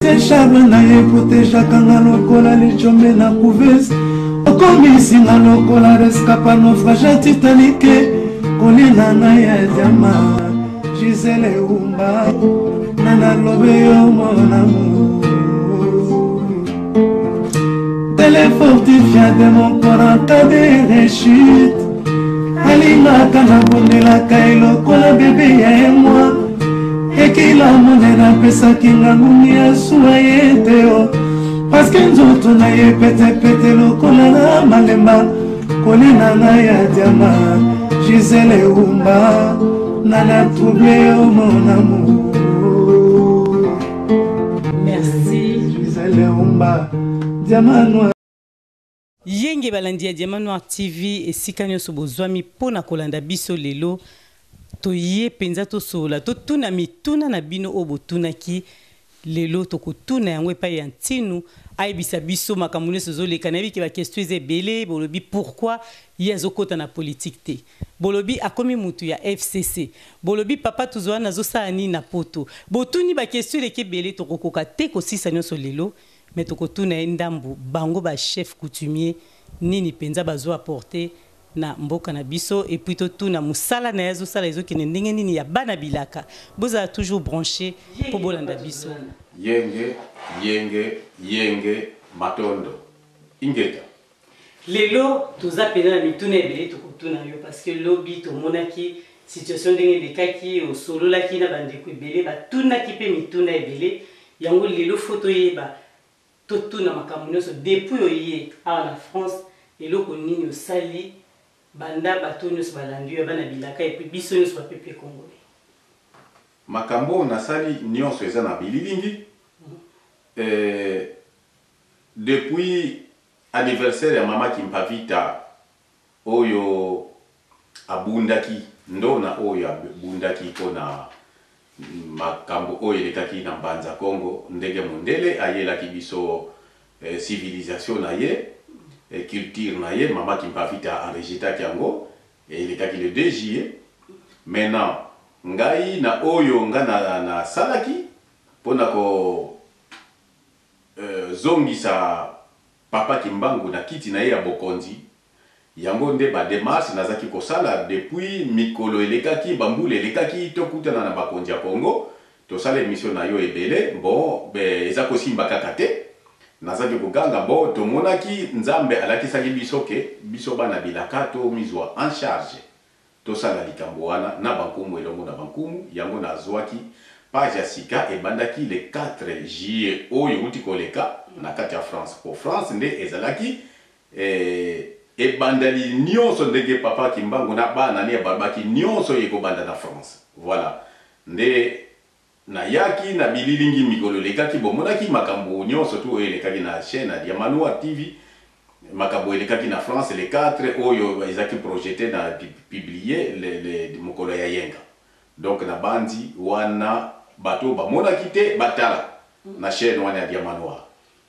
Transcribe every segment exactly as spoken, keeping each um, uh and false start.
Charme na ye proteja kanga lokola lichombe na couveuse. Okomisi na lokola rescapa naufrage titanique. Kolina na ya diama Gisele Umba Nana lobe yo mon amour. Téléfortifiant de mon corps en cas de rechute. Alinga kana bondela kailo kola bébé ya moi. Ekila monena pesa kinga ngunia suaye teo. Parce que nzoto na ye pete pete lokola na malemba. Kolina na ya diama Gisele Umba Nana troublé oh mon amour. Merci Gisele Umba Diama noir. Yenge balandi ya Diama Noir T V esika nyonso bozwami pona kolanda biso lelo. Toye penza to sola to tuna mituna na bino obotunaki lelo tokotuna yango epai ya ntinu ayebisa biso makambo nyonso ezoleka na yebi ke bakestion eza ebele bolobi pourquoi ye azokota na politique te bolobi akomi mutu ya F C C bolobi papa tozwa nazosala nini na poto botuni bakestion eleki ebele tokokoka te kosisa nyonso lelo me tokotuna ye ndambu bango bachef coutumier nini penza bazwa apporter na mboka na biso et puis tout na musala na yazo sala ezokene ndenge nini ya bana bilaka boza toujours branché po bolanda biso yenge yenge yenge matondo ingeta lelo toza pena na mituna ebele tokotuna yo parce que lobby tomonaki situation ndenge lekaki osololaki na bandeko ebele batunaki pe mituna ebele yango lelo photo yeba totuna makambo nyonso depuis oye awa na France eloko nini osali banda bato nyonso balandi yo bana bilaka et puis biso nyonso ba peuple congolais makambo nasali nyonso eza na bililingi eh, depuis anniversaire ya mama Kimpavita oyo abundaki ndona oyo abundaki pona makambo oyo elekaki na mbanza Congo ndenge mondele ayelaki biso eh, civilisation na ye et culture na ye mama Kimpavita enregistré yango et il est le deux juillet maintenant ngai na oyo nga na, na salaki pona ko euh, zongisa papa Kimbangu na kiti na ye ya bokonzi yango nde ba démarche nazaki ko sala depuis mikolo elekaki bambule elekaki tokutana na bakonzi ya Congo to sala émission na yo ebele bon be ezako simba kakate nazaki kuganga bo tomonaki nzambe alakisaki biso ke biso bana bilaka to mizwa en charge to sala likambo wana na bankumu elongo na bankumu yango nazwaki page ya sika ebandaki le quatre juillet oyo uti koleka na kati ya France pour France nde ezalaki eh, ebandali nyonso ndenge papa Kimbangu na bana ne babaki nyonso ekobanda na France voilà nde na yaki na bililingi mikolo lekaki bomonaki makambo nyonso tu elekaki na chaîne ya Diama Noir T V makambo elekaki na France le quatre oyo ezaki projeté na publié le le mokolo ya yenga donc na bandi wana bato bamonaki te batala na chaîne wana ya Diama Noir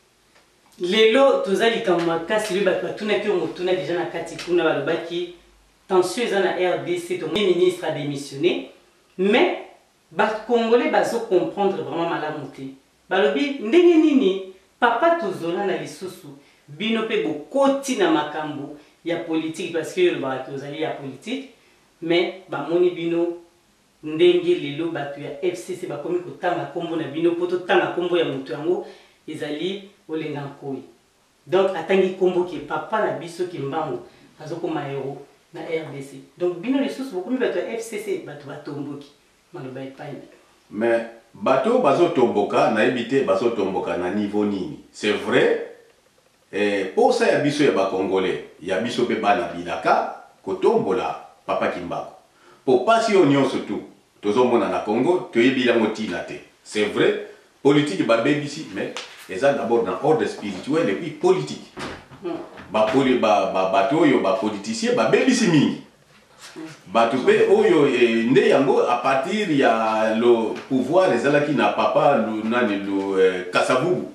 lelo tozali kama kasi le bato batuna ki motuna déjà na kati kuna balobaki tension eza na R D C to ministre a démissionné mais les Congolais bazo comprendre vraiment malamu te balobi ndenge nini papa tozola na lisusu bino pe bokoti na makambo ya politique parce que le ba tozali ya politique mais bamoni bino ndenge lelo batu ya F C C bakomi kotanga kombo na bino poto tanga kombo ya mutu yango ezali olenga nkoi donc atangi kombo ki papa na biso Kimbangu azokoma héros na R D C donc bino lisusu bokomi batu ya F C C batu batomboki. Mais bateau bazo tomboka na ebité bazo tomboka na niveau nini c'est vrai eh, pour ça ya biso ya ba congolais ya biso pe bana bilaka kotombola papa Kimbangu pour pas si on surtout tozomona na Congo toyebila motina te c'est vrai politique ba bebisi mais eza d'abord dans ordre spirituel et puis politique mm. ba poli ba ba bateau yo ba politicien ba bebisi mingi bato pe oyo e, nde yango à partir ya le pouvoir ezalaki na papa lu nani lu eh, Kasavubu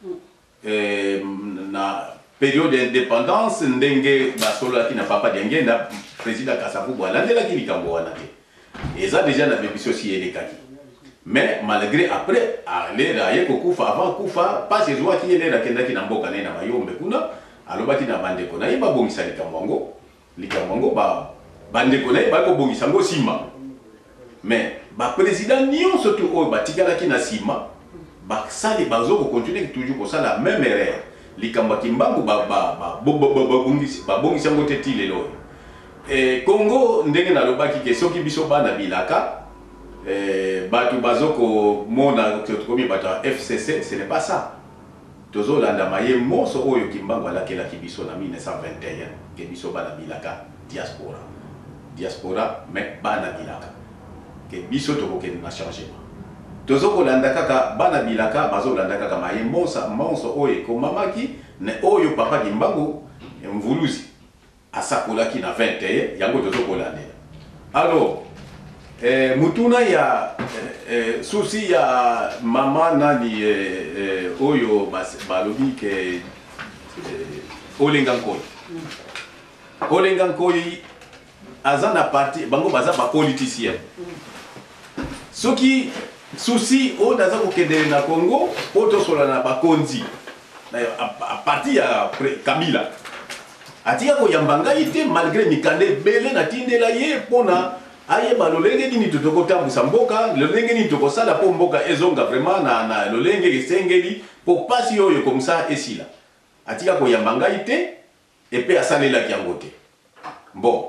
eh, na période d'indépendance ndenge basolaki na papa Diengenda président Kasavubu alandelaki likambo wana te eza déjà na bebiso si elekaki mais malgré après aller aye kokufa avant kufa pas ces joie qui est là kenda ki na mboka na mayombe kuna alobaki na bandeko na ye babongisa likambo yango likambo yango ba bandeko na ye bakobongisa yango nsima mais baprésident nyonso tu oyo batikalaki na nsima basali bazokocontinue toujours kosala même erreur likambo ya kimbangu babongisa yango te ti lelo Congo ndenge nalobaki ke soki biso bana bilaka bato bazokomona tokomi bato ya F C C, ce n'est pas ça. Tozolanda maye moso oyo kimbangu alakelaki biso na mille neuf cent vingt et un ke biso bana bilaka diaspora diaspora mais bana bilaka ke biso tokokende na changement tozokolanda kaka bana bilaka bazolanda kaka maye mosa monso oyo ekomamaki ne oyo papa kimbangu mvuluzi asakolaki na vingt et un yango tozokolandela. Alors Eh, mutuna ya eh, susi ya mama nani eh, eh, oyo balobi ke eh, Olenga Nkoyi mm. Olenga Nkoyi aza na parti bango baza ba politicien mm. Soki susi o naza kokende na Congo po tosola na bakonzi na a parti ya Kabila atika ko yambanga ite malgré mikande bele na tindela ye pona aye ba lolenge nini totokotambusa mboka lolenge nini tokosala po mboka ezonga vraiment na na lolenge esengeli po pasi oyo comme ça esila atika ko yambanga ite epe asalela kiango te bon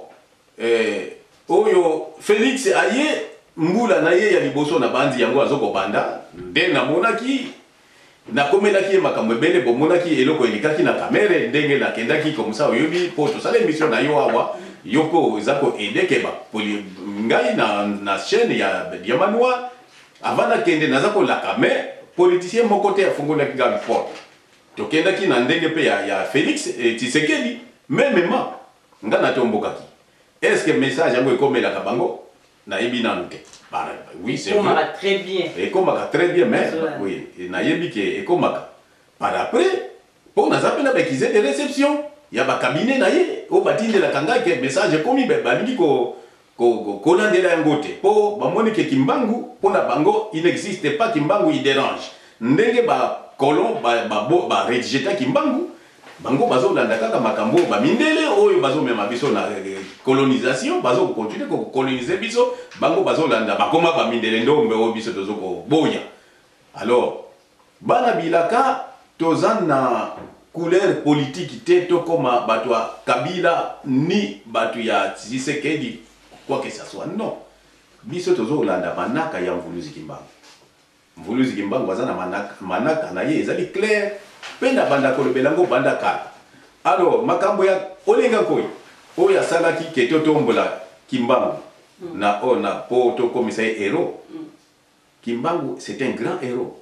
eh oyo Félix aye mbula na ye ya liboso na bandi yango azoko banda nde na monaki na komelaki makambo ebele bo monaki eloko elikaki na kamere ndenge na kendaki comme ça oyobi po to sala émission na yo awa yoko zako edeke ba poli ngai na na chaîne ya Diamanoa avant na kende na zako la kamere politicien moko te afungola ki ga fort to kendaki na ndenge pe ya, ya Félix et Tshisekedi même ma ngana tombokaki est-ce que message yango ekomela ka bango na yebi na nute para oui c'est vrai très bien et comme très bien mais oui na yebi ke ekomaka par après pour na zapena ba kize de réception ya ba cabinet na ye o batinde la kanga ke message komi ba balingi ko ko ko landela yango te po ba moni ke kimbangu pona bango il n'existe pas kimbangu il dérange ndenge ba colon ba ba, ba rédigeta kimbangu bango bazo landa kaka makambo ba mindele oyo bazo mema biso na colonisation bazo continuer ko coloniser biso bango bazo landa bakoma ba mindele ndombe o biso tozo ko boya. Alors bana bilaka tozana couleur politique te to koma bato ya Kabila ni bato ya Tshisekedi quoi que ça soit non biso tozo landa manaka ya mvuluzi kimbangu mvuluzi kimbangu bazana manaka manaka na ye ezali clair penda banda kolobelango banda kala. Alors makambo ya Olenga Nkoyi oya salaki keto tombola kimbangu mm. na ona po to komisa héros mm. Kimbangu c'est un grand héros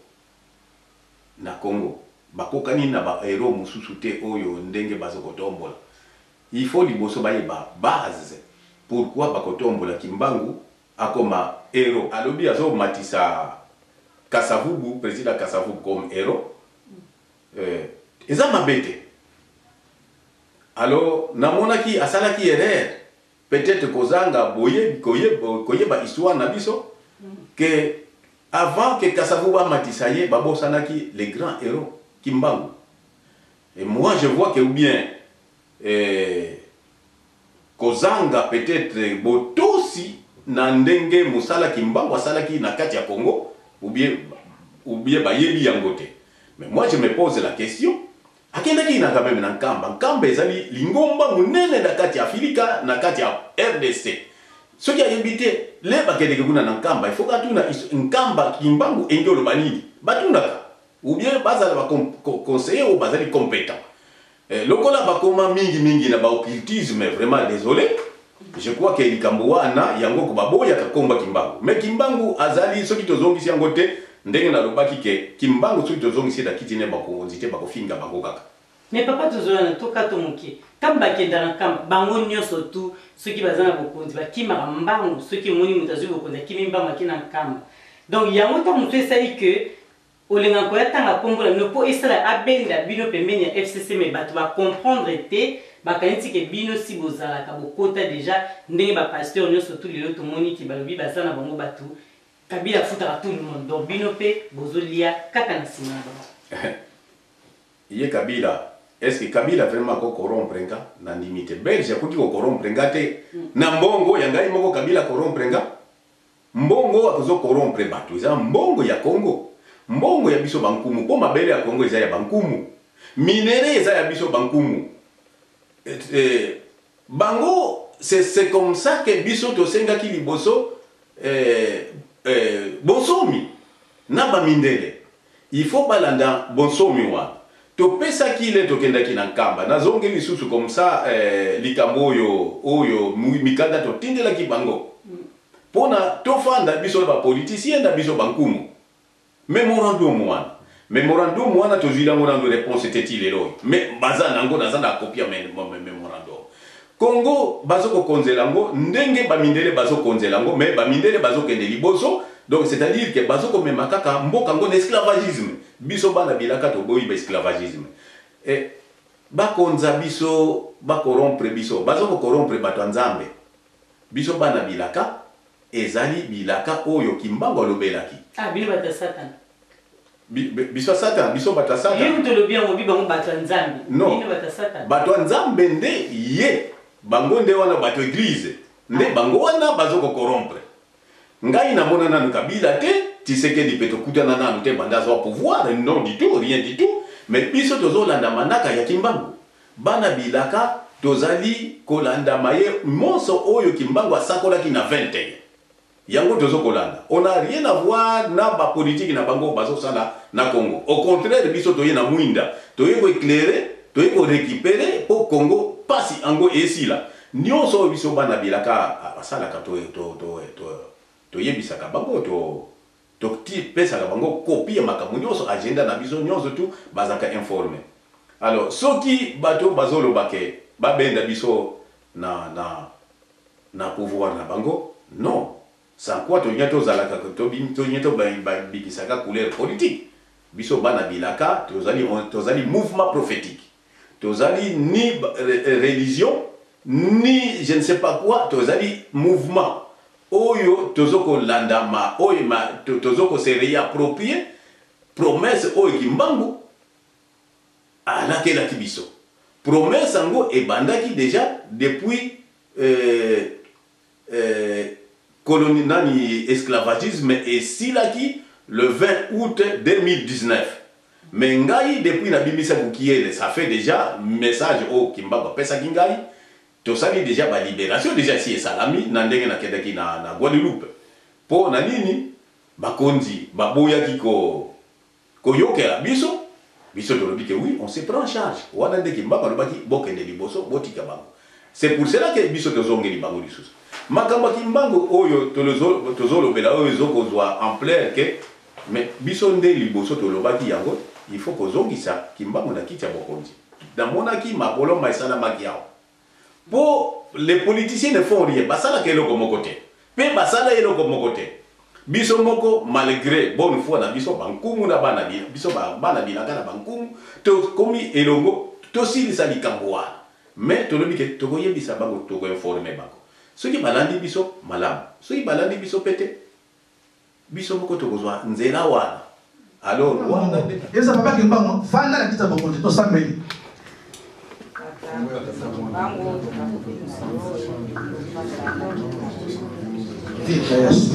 na Congo bakokani na ba héros mususu te oyo ndenge bazoko tombola il faut liboso baye ba base pourquoi bakotombola Kimbangu akoma héros alobi azo matisa Kasavubu président Kasavubu comme héros euh eza mabete. Alors namonaki asalaki erreur peut-être kozanga boye koye koye ba histoire na biso que avant que Kasavubu amatisa ye babosanaki les grands héros Kimbangu. Et moi je vois que ou bien eh, kozanga peut-être botosi na ndenge musala Kimbangu asalaki na kati ya Congo ou bien ou bien bayebi yango te. Mais moi je me pose la question akendaki na quand même na Nkamba Nkamba ezali lingomba munene na kati ya Afrika na kati ya R D C soki ayebite le bakendeke kuna na Nkamba il faut ka tuna Nkamba Kimbangu engelo banini batunaka ou bien bazala ba conseiller ou bazali compétent eh, lokola bakoma mingi mingi na ba occultisme vraiment désolé je crois que likambo wana yango ko baboya ka komba Kimbangu mais Kimbangu azali soki tozongisi yango te ndenge na lobaki ke Kimbangu soki tozongisi da kitine bako nzite bako finga bango kaka. Mais papa tozona toka to moke kamba kenda na kamba bango nyoso tu soki bazana bokonzi bakima mbangu soki moni mutazu bokonzi kimimba makina kamba donc yango ta mutu esali que Olenga Nkoyi atanga kombola no po esala abenda bino pembeni ya F C C mais bato ba comprendre te bakaniti ke bino si bozala ka bokota déjà ndenge ba pasteur nyoso tu lelo to moni ki balobi bazana bango bato Kabila foutera tout le monde. Donc, Binope, Bozolia, Katanasima. Yé Kabila, est-ce que Kabila vraiment ko corrompre nga na limite belge kuti ko corrompre nga te na mbongo ya ngai moko Kabila corrompre nga mbongo akozo corrompre batu za mbongo ya Congo mbongo ya biso bankumu po mabele ya Congo eza ya bankumu minere eza ya biso bankumu et, et, bango c'est comme ça que biso to senga ki liboso eh, eh, bonsomi na ba mindele il faut balanda bonsomi wa to pesa kile to kenda kina nkamba na zonge lisusu comme ça eh, likambo oyo oyo mikanda to tindela ki bango pona to fanda biso ba politicien da biso bankumu memorandum wana memorandum wana to zila ngona ndo réponse était il lelo mais bazana ngo nazana kopia memorandum Congo bazoko konzelango ndenge bamindele bazo konzelango mais bamindele bazo kende liboso donc c'est-à-dire que bazoko memakaka mboka ngo esclavagisme biso bana bilaka to boyi ba esclavagisme et ba konza biso ba corrompre biso bazoko corrompre bato nzambe biso bana bilaka ezali bilaka oyo kimbango lobelaki ah bino bata satan biso satan biso bata satan yemu to lobi ngo bi bango bato nzambe bino bata satan bato nzambe nde ye bango nde wana bato église nde bango wana bazoko corrompre ngai na mona nanu Kabila te Tshisekedi peto kutana nanu te banda zo pouvoir non du tout rien du tout mais biso tozolanda manaka ya kimbangu bana bilaka tozali kolanda maye monso oyo kimbangu asakola ki na vingt et un yango tozo kolanda on a rien à voir na ba politique na bango bazo sala na Congo au contraire biso toye na mwinda toye ko éclairer toye ko récupérer pour Congo pasi ango esila nyonso biso bana bilaka asala ka to to to to to yebisaka bango to to ti pesa ka bango copie makamu nyonso agenda na biso nyonso tu bazaka informer alors soki bato bazolo bake babenda biso na na na pouvoir na bango non sans quoi to nyato zalaka to to nyato ba bikisaka couleur politique biso bana bilaka tozali tozali mouvement prophétique tozali ni religion ni je ne sais pas quoi tozali mouvement oyo tozoko landama oyo ma tozoko se réapproprier promesse oyo kimbangu alakela kibiso promesse ngo ebandaki déjà depuis euh, euh, colonie nani esclavagisme et silaki le vingt août deux mille dix-neuf mais ngai depuis na bimisa kukiele ça fait déjà message au kimbangu pesa kingai to sali déjà ba libération déjà si salami na ndenge na kedaki na na Guadeloupe po na nini bakonzi baboya kiko ko yokela biso biso to lobike oui on se prend en charge wana ndeki mbaka lobaki bokende liboso botika bango c'est pour cela que biso to zongeli bango lisusu makamba kimbango oyo to lozo to zolobela oyo zokozwa en plein que mais biso nde liboso to lobaki yango il faut ko zongisa kimbango na kiti ya bokonzi dans monaki mabolo maisala makiao. Pour les politiciens ne font rien. Basala kelo comme côté. Pe basala elo comme côté. Biso moko malgré bonne foi na biso bankumu na bana bi biso ba bana bi na kana bankumu to komi elongo to sili sali kamboa. Mais to lobi ke to koye bisa bango to ko informer bango. Ce qui balandi biso malam. Ce qui balandi biso pété. Biso moko to kozwa nzela wana. Alors wana eza papa kimbango fanda na kita bokonde to sambeli. Vita Yesu.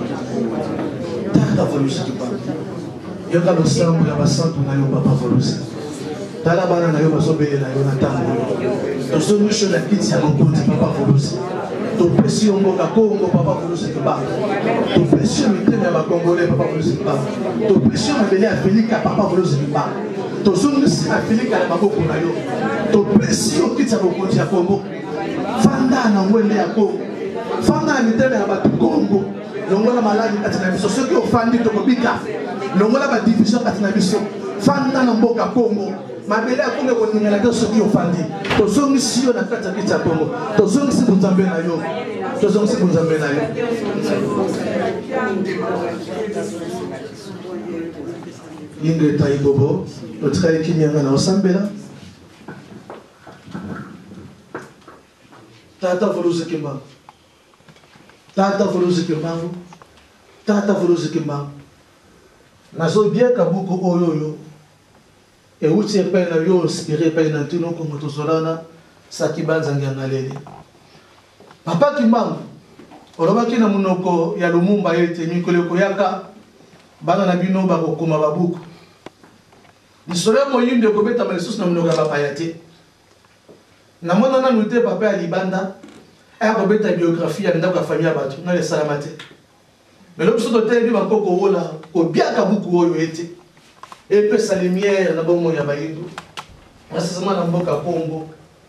Tata volusi kipapa. Yoka lo sambu ya basantu na yo papa volusi. Tala bana na yo basobele na yo na tango. To so misho na kiti ya bokonde papa volusi. To pesi mboka Kongo papa volusi kipapa. To pesi miteme ya bakongole papa volusi kipapa. To pesi mabele ya Felika papa volusi kipapa. To so misho na Felika na maboko na yo. To pesi o kiti ya bokonde ya Kongo. Fanda na ngwele ya Kongo. Fanda na miteme ya batu Kongo. Longola maladi katina biso soki ofandi to kobika. Longola ba division katina biso. Fanda na mboka Kongo. Mabele ya Kongo koningala ke soki ofandi. To zongi siyo na kati ya kiti ya Kongo. To zongi si bunzambe na yo. To zongi si bunzambe na yo. Ingrid Taibobo, le travail qui vient na osambela. Tata volusi kimbangu. Tata volusi kimbangu. tata Volusi Kimbangu nazo bien kabuku oyoyo e uti epai na yo inspiré epai na ntino kongo tozolana saki banzangi ya ngalele papa Kimbangu olobaki na munoko ya Lumumba ete mikolo koyaka bana na bino bakokoma babuku lisolo moyindo kobeta malisusu na munoko ya bapaya te namona nanu te papa ya libanda aya kobeta biographie ya ndako ya famille ya bato na esalama te mais le biso totebi bakoko wola kobiaka buku oyo ete epesa lumière na bomoi ya bayindo nasesema na mboka Kongo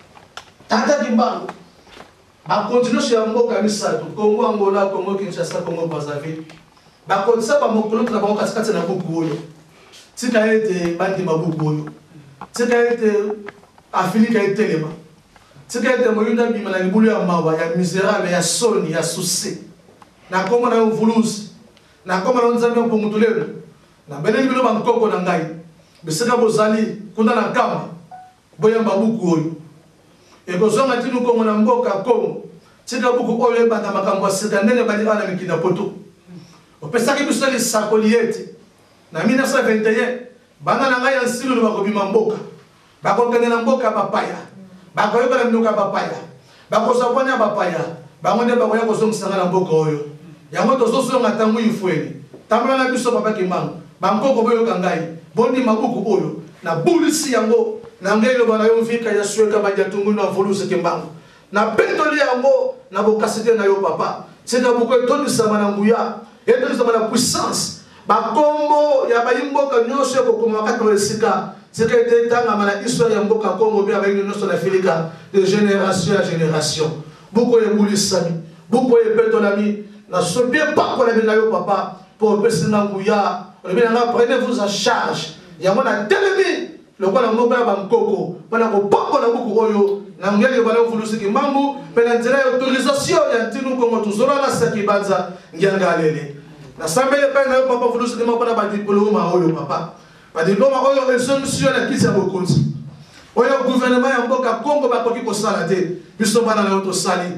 tata Kimbangu bakontinue sur ya mboka misato Kongo Angola Kongo Kinshasa Kongo Brazzaville bakonisa bamokolo na bango katikati na buku oyo tika ete bandima buku oyo tika ete Afrika etelema tika ete moyunda bima na libulu ya mawa ya misérable ya soni ya susi na koma na Volusi na koma na nzambe mpo mutulelo na beleli bilo bankoko na ngai bisika bozali kuna na kama boyamba buku oyo ekozonga tinu Kongo na mboka Kongo tika buku oyo ebanda makambo ya sika ndenge bali bana mikina poto opesaki biso lisakoli ete na mille neuf cent vingt et un bana na ngai ya nsilulu bakobima mboka bakokende na mboka bapaya bakoyoka na minoka bapaya bakozabwana bapaya bango nde bakoya kozongisanga na mboka oyo yango tozosonga ntango ifweni tambola na biso papa Kimbangu bankoko boyoka ngai bondi mabuku oyo na bulisi yango na ngai loba na yo mvika ya sweka badia tungu na Volusi Kimbangu na petoli yango na bokasite na yo papa tika buku etonisama na nguya etonisama na puissance bakombo ya bayimboka nyonso ekokoma wakati wa esika tika ete etangama na histoire ya mboka Kongo mpe ya bayindo nyonso na Afrika de génération à génération buku ebulisami buku epetolami na sobie pakola bina yo papa pour pesinga nguya olebinanga prenez-vous en charge yango na telemi lokola moko ya bankoko mpona kopambola buku oyo na ngeli yobala Volusi Kimbangu mpe na nzela ya autorisation ya ntinu Kongo tozolana saki banza ngianga alele na sambele mpe na yo papa Volusi Kimbangu mpona badiploma oyo papa badiploma oyo esongisio na kisi ya bokonzi oyo gouvernement ya mboka Kongo bakoki kosala te biso bana na yo tosali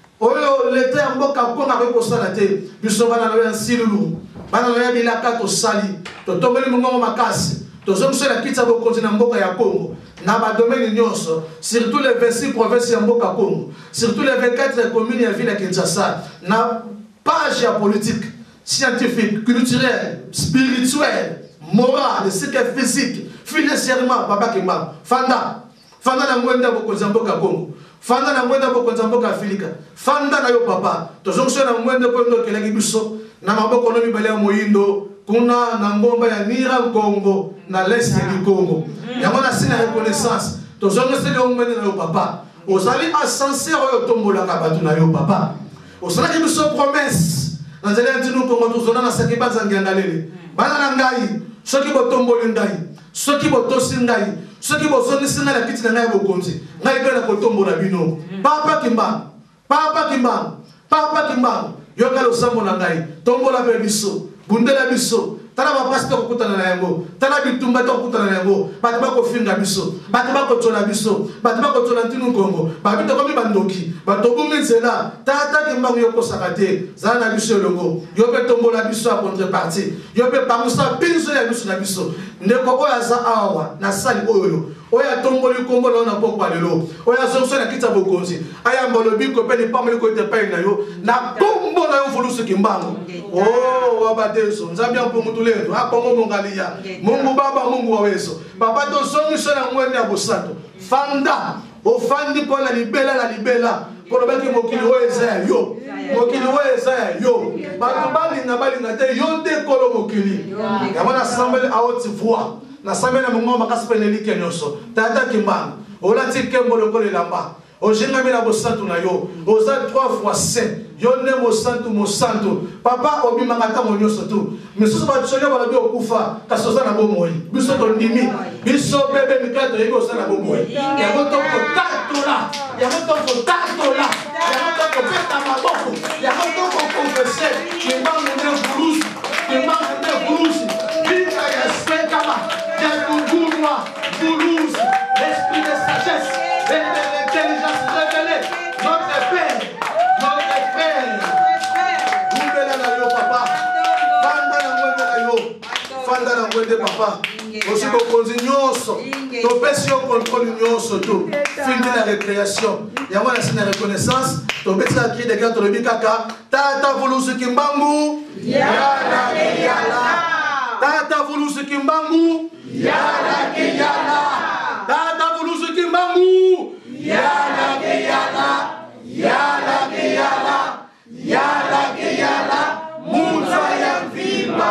oyo leta ya mboka Kongo akoki kosala te biso bana na yo ya nsilulu bana na yo ya bilaka tosali totombeli mongongo makasi tozongisa na kiti ya bokonzi na mboka ya Kongo na badomaine nyonso surtout les vingt-six provinces ya mboka Kongo surtout les vingt-quatre communes ya ville ya Kinshasa na page ya politique scientifique culturelle spirituelle morale physique financièrement papa Kimbangu fanda fanda na mwenda bokonzi ya mboka Kongo fanda na mwenda bokonzi ya mboka Afrika fanda na yo papa tozongisa na mwenda po ndo kelaki biso na maboko no mibale ya moyindo kuna na ngomba ya Nira Kongo na l'est du Congo yango na sina reconnaissance tozongisa le mwenda na yo papa ozali ascenseur oyo tombolaka bato na yo papa osalaki biso promesse na nzela ya ntinu Kongo tozona na saki banzangi ya ngalele bana na ngai soki botomboli ngai soki botosi ngai soki bozongisi ngai na kiti na ngai ya bokonzi ngai mpe na kotombola bino papa Kimbangu papa Kimbangu papa Kimbangu yoka losambo na ngai tombola mpe biso bundela biso tala bapasi tokokutana na yango tala bitumba tokokutana na yango bato bakofinga biso bato bakotola biso bato bakotola ntinu Kongo babi tokomi bandoki bato bumi nzela tata Kimbangu yokosaka te zala na biso elongo yo mpe tombola biso ya contrepartie yo mpe pangusa pinzo ya biso na biso ndeko oyo aza awa na sali oyo oyo atomboli kombo na yo na pokwa lelo oyo azongisa na kiti ya bokonzi ayamba lobiko mpe lipamboli koyete epai na yo na kombo na yo Volusi Kimbangu oh wabadeso nzambe ya mpungutulendo akongo mongalia Mungu baba Mungu waweso papa tozongisa na mwende ya bosanto fanda ofandi mpo na libela na libela mpo lobaki mokili oyo eza ya yo mokili oyo eza ya yo bato balinga balinga te yo nde kolo mokili yango nasambeli aoti voi nasambeli na mongongo makasi mpe nelike nyonso tata Kimbangu olati nkembo lokola elamba ojingami na bosantu na yo oza trois fois saint yo nde mosantu mosantu papa obimaka ntango nyonso tu misusu batsonio balobi okufa kasi oza na bomoi biso tondimi biso bebe mikala toyebi oza na bomoi yango tokotatola yango tokotatola yango tokopeta maboko yango tokokonfese Kimbangu nde Volusi Kimbangu nde Volusi bika ya sekama ya kugurwa Volusi l'esprit de sagesse et de l'intelligence révélée notre Père notre Père Oubela na yo papa de papa. Aussi qu'on nyonso. To pesi yo contrôle nyonso tout. Fin de la récréation. Ya wana sina reconnaissance. To beti la cri de guerre to lebi kaka. Tata vulusu kimbangu. Yala ke yala. Tata vulusu kimbangu. Yala ke yala. Tata vulusu kimbangu. Yala ke yala. Yala ke yala. Yala ke yala. Mouza ya vimba.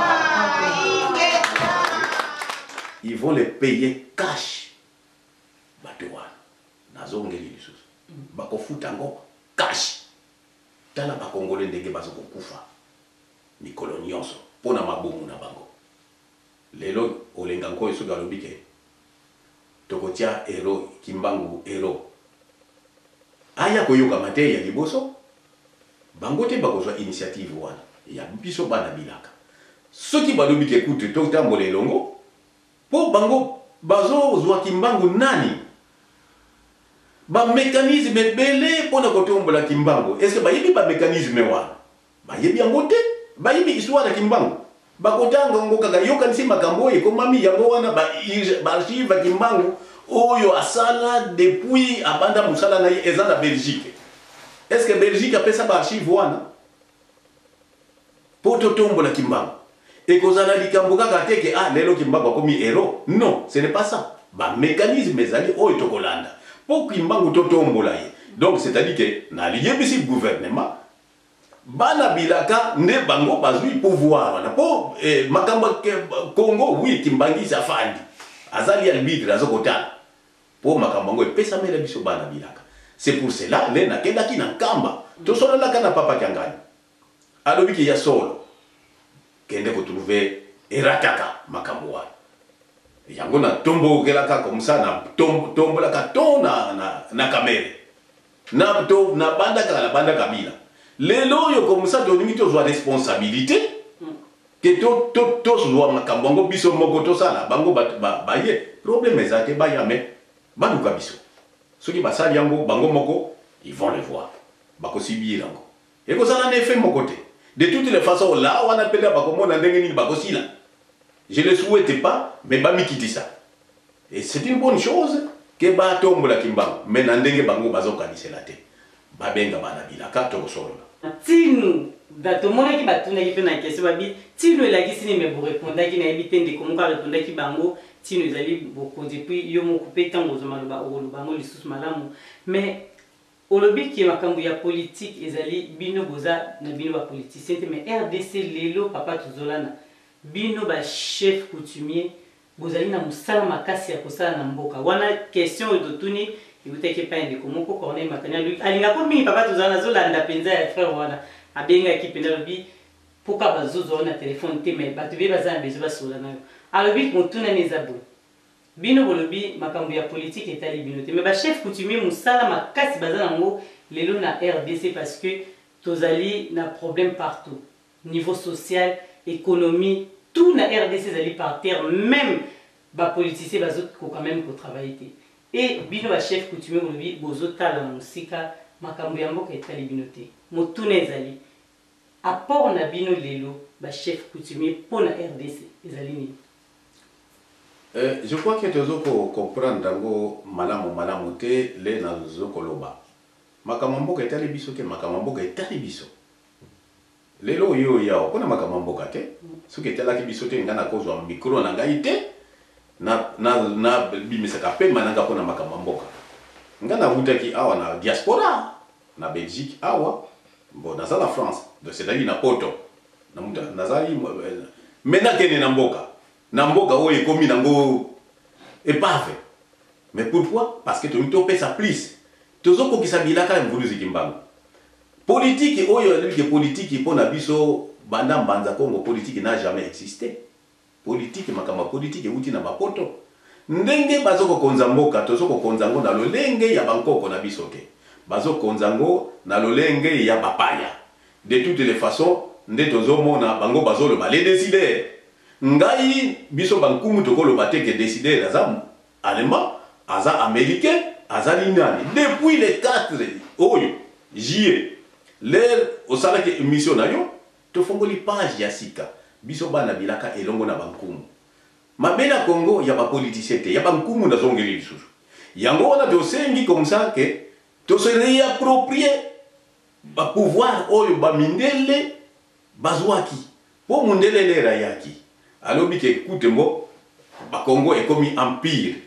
Ils vont les payer cash. Batoa. Nazongeli lisusu. Bako futango cash. Tala bakongole ndenge bazoko kufa. Mikolo nyonso pona mabomu na bango. Lelo olenga nko esu galobike. Tokotia hero kimbangu hero. Aya koyoka mate ya liboso. Bango te bakozwa initiative wana. Ya biso bana bilaka. Soki balobike kute to tambola elongo. Po bango bazo zwa kimbangu nani? Ba mécanisme belé pona kotombola kimbangu. Est-ce que ba yebi ba mécanisme wana? Ba yebi yango te? Ba yebi histoire kimbangu. Ba kotanga ngo kaka yoka nsi makambo e ko mami yango wana ba ba archive kimbangu oyo asala depuis abanda musala na eza na Belgique. Est-ce que Belgique a pesa ba archive wana? Po totombola kimbangu. Et qu'on a dit que ah, l'élo qui m'a commis héros. Non, ce n'est pas ça. Bah, mécanisme, mais allez, oh, et tokolanda. Pour qu'il m'a totombolaye. Donc, c'est-à-dire que, dans le gouvernement, Bana Bilaka, ne bango, bazui pouvoir. Pour, eh, Makamba Congo, oui, Kimbangi, sa fandi. Azali albitre, azokotala. Pour Makambango, et pesa mele biso Bana Bilaka. C'est pour cela, les nakenda qui n'a kamba. Tout ça, là, kana papa kangani. Alors, il y a solo. Kende ko trouver erataka makambo wana yango na tombo kelaka comme ça na tombo tombo la katon na na na kamere na to na banda kala banda kabila lelo yo comme ça to limite zo responsabilité que to to to zo makambo ngo biso moko to sala bango ba ba ye problème ezate ba yame bandu kabiso soki basali yango bango moko ils vont le voir bako sibira ngo et ko ça na effet mon côté. De toutes les façons, là, on appelle la bakomo na ndenge ni bakosila. Je ne le souhaite pas, mais ba mi kiti ça. Et c'est une bonne chose que ba tombola kimbango, mais na ndenge bango bazoka ni selate. Ba benga bana bilaka to solo. Tinu bato mona ki batuna ki pena question babi tinu la ki sini me bo répondre ki na ebite ndeko moka répondre ki bango tinu ezali boko depuis yo mo couper tango zo maloba o bango lisusu malamu. Mais olobi ki makambo ya politique ezali bino boza na bino ba politicien mais R D C lelo papa tuzolana bino ba chef coutumier bozali na musala makasi ya kosala na mboka wana question ototuni ibuteke pa ndeko moko Corneille Makanya lui alinga ko mingi papa tuzolana zolanda penza ya frère wana abenga ki penda lobi poka bazozo na téléphone te mais batu be bazana bezo basola nayo alobi motuna nezabo bino bolobi makambo ya politique etali bino te mais ba chef coutumier musala makasi bazana ngo lelo na R D C parce que tozali na problème partout niveau social économie tout na R D C zali par terre même ba politicien bazot ko quand même ko travailler et bino ba chef coutumier bolobi bozotala musika makambo ya mboka etali bino te motuna ezali apport na bino lelo ba chef coutumier pour na R D C ezali ni. Euh, je crois que tu dois comprendre dango malamu malamu te le na zoko loba. Makamamboka etali biso ke makamamboka etali biso. Lelo yo ya okona makamamboka te. Soki etala ki biso te ngana kozwa micro na ngai te na na na bimisa ka pe mananga kona makamamboka. Ngana vutaki awa na diaspora na Belgique awa bon na la France de c'est-à-dire na poto na muta nazali mena kene na mboka. Namboka o ekomi nango epave. Mais pourquoi? Parce que tu topé ça plus. Tozoko ki sabilaka mvuluzi kimbango. Politique oyo que politique pona biso banda mbanza Congo politique n'a jamais existé. Politique makama politique uti na bapoto. Ndenge bazoko konza mboka tozoko konza ngo na lolenge ya bankoko na biso te. Bazoko konza ngo na lolenge ya bapaya. De toutes les façons nde tozomona bango bazolo ba les décider. Ngai biso bankumu tokolo bateke décider aza allemand, aza américain, aza linani. Depuis les quatre oyo juillet, l'air au salaire que émission na yo, to fongoli page ya sika. Biso bana bilaka elongo na bankumu. mabele ya Congo ya ba politicien te ya ba nkumu na zongeli lisusu yango wana tosengi comme ça que to se réapproprier ba pouvoir oyo ba mindele bazwaki po mundele lera yaki alobi ke écoute mbo ba Congo est comme empire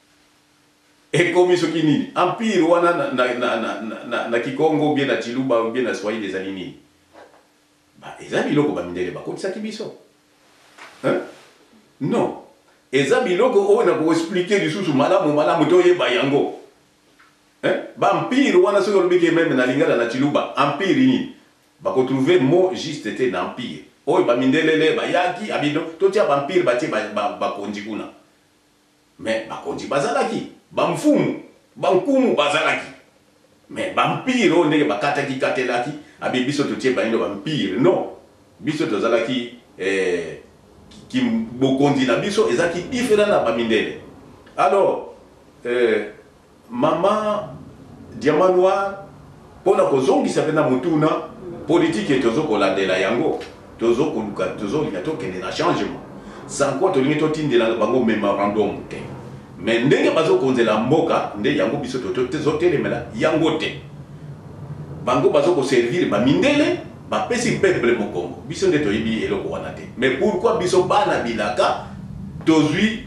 et comme soki nini empire wana na na na na, na, na Kikongo bien na Chiluba bien na Swahili des alinini ba eza biloko ba mindele ba kotisa kibiso hein non eza biloko oyo na ko expliquer lisusu malamu malamu to yeba yango hein ba empire wana soki olobi ke même na lingala na Chiluba empire ni ba ko trouver mot juste te na empire oyo ba mindelele ba yaki abido to tia ba empire ba tie ba ba konji kuna mais ba konji bazalaki ba mfumu ba nkumu bazalaki mais ba empire o ndenge ba kataki katelaki abi biso to tie ba ndo ba empire non biso to zalaki eh qui bokondi na biso ezaki différent na ba mindele alors euh mama Diamant Noir pona kozongisa pena mutuna politique etozo kolandela yango tozo koluka tozo likato kende na changement sans quoi to limito tindela bango memorandum te mais ndenge bazo konzela mboka nde yango biso to tezo telemela yango te bango bazo ko servir ba mindele ba pesi peuple mokongo biso nde to yibi eloko wana te mais pourquoi biso bana bilaka tozui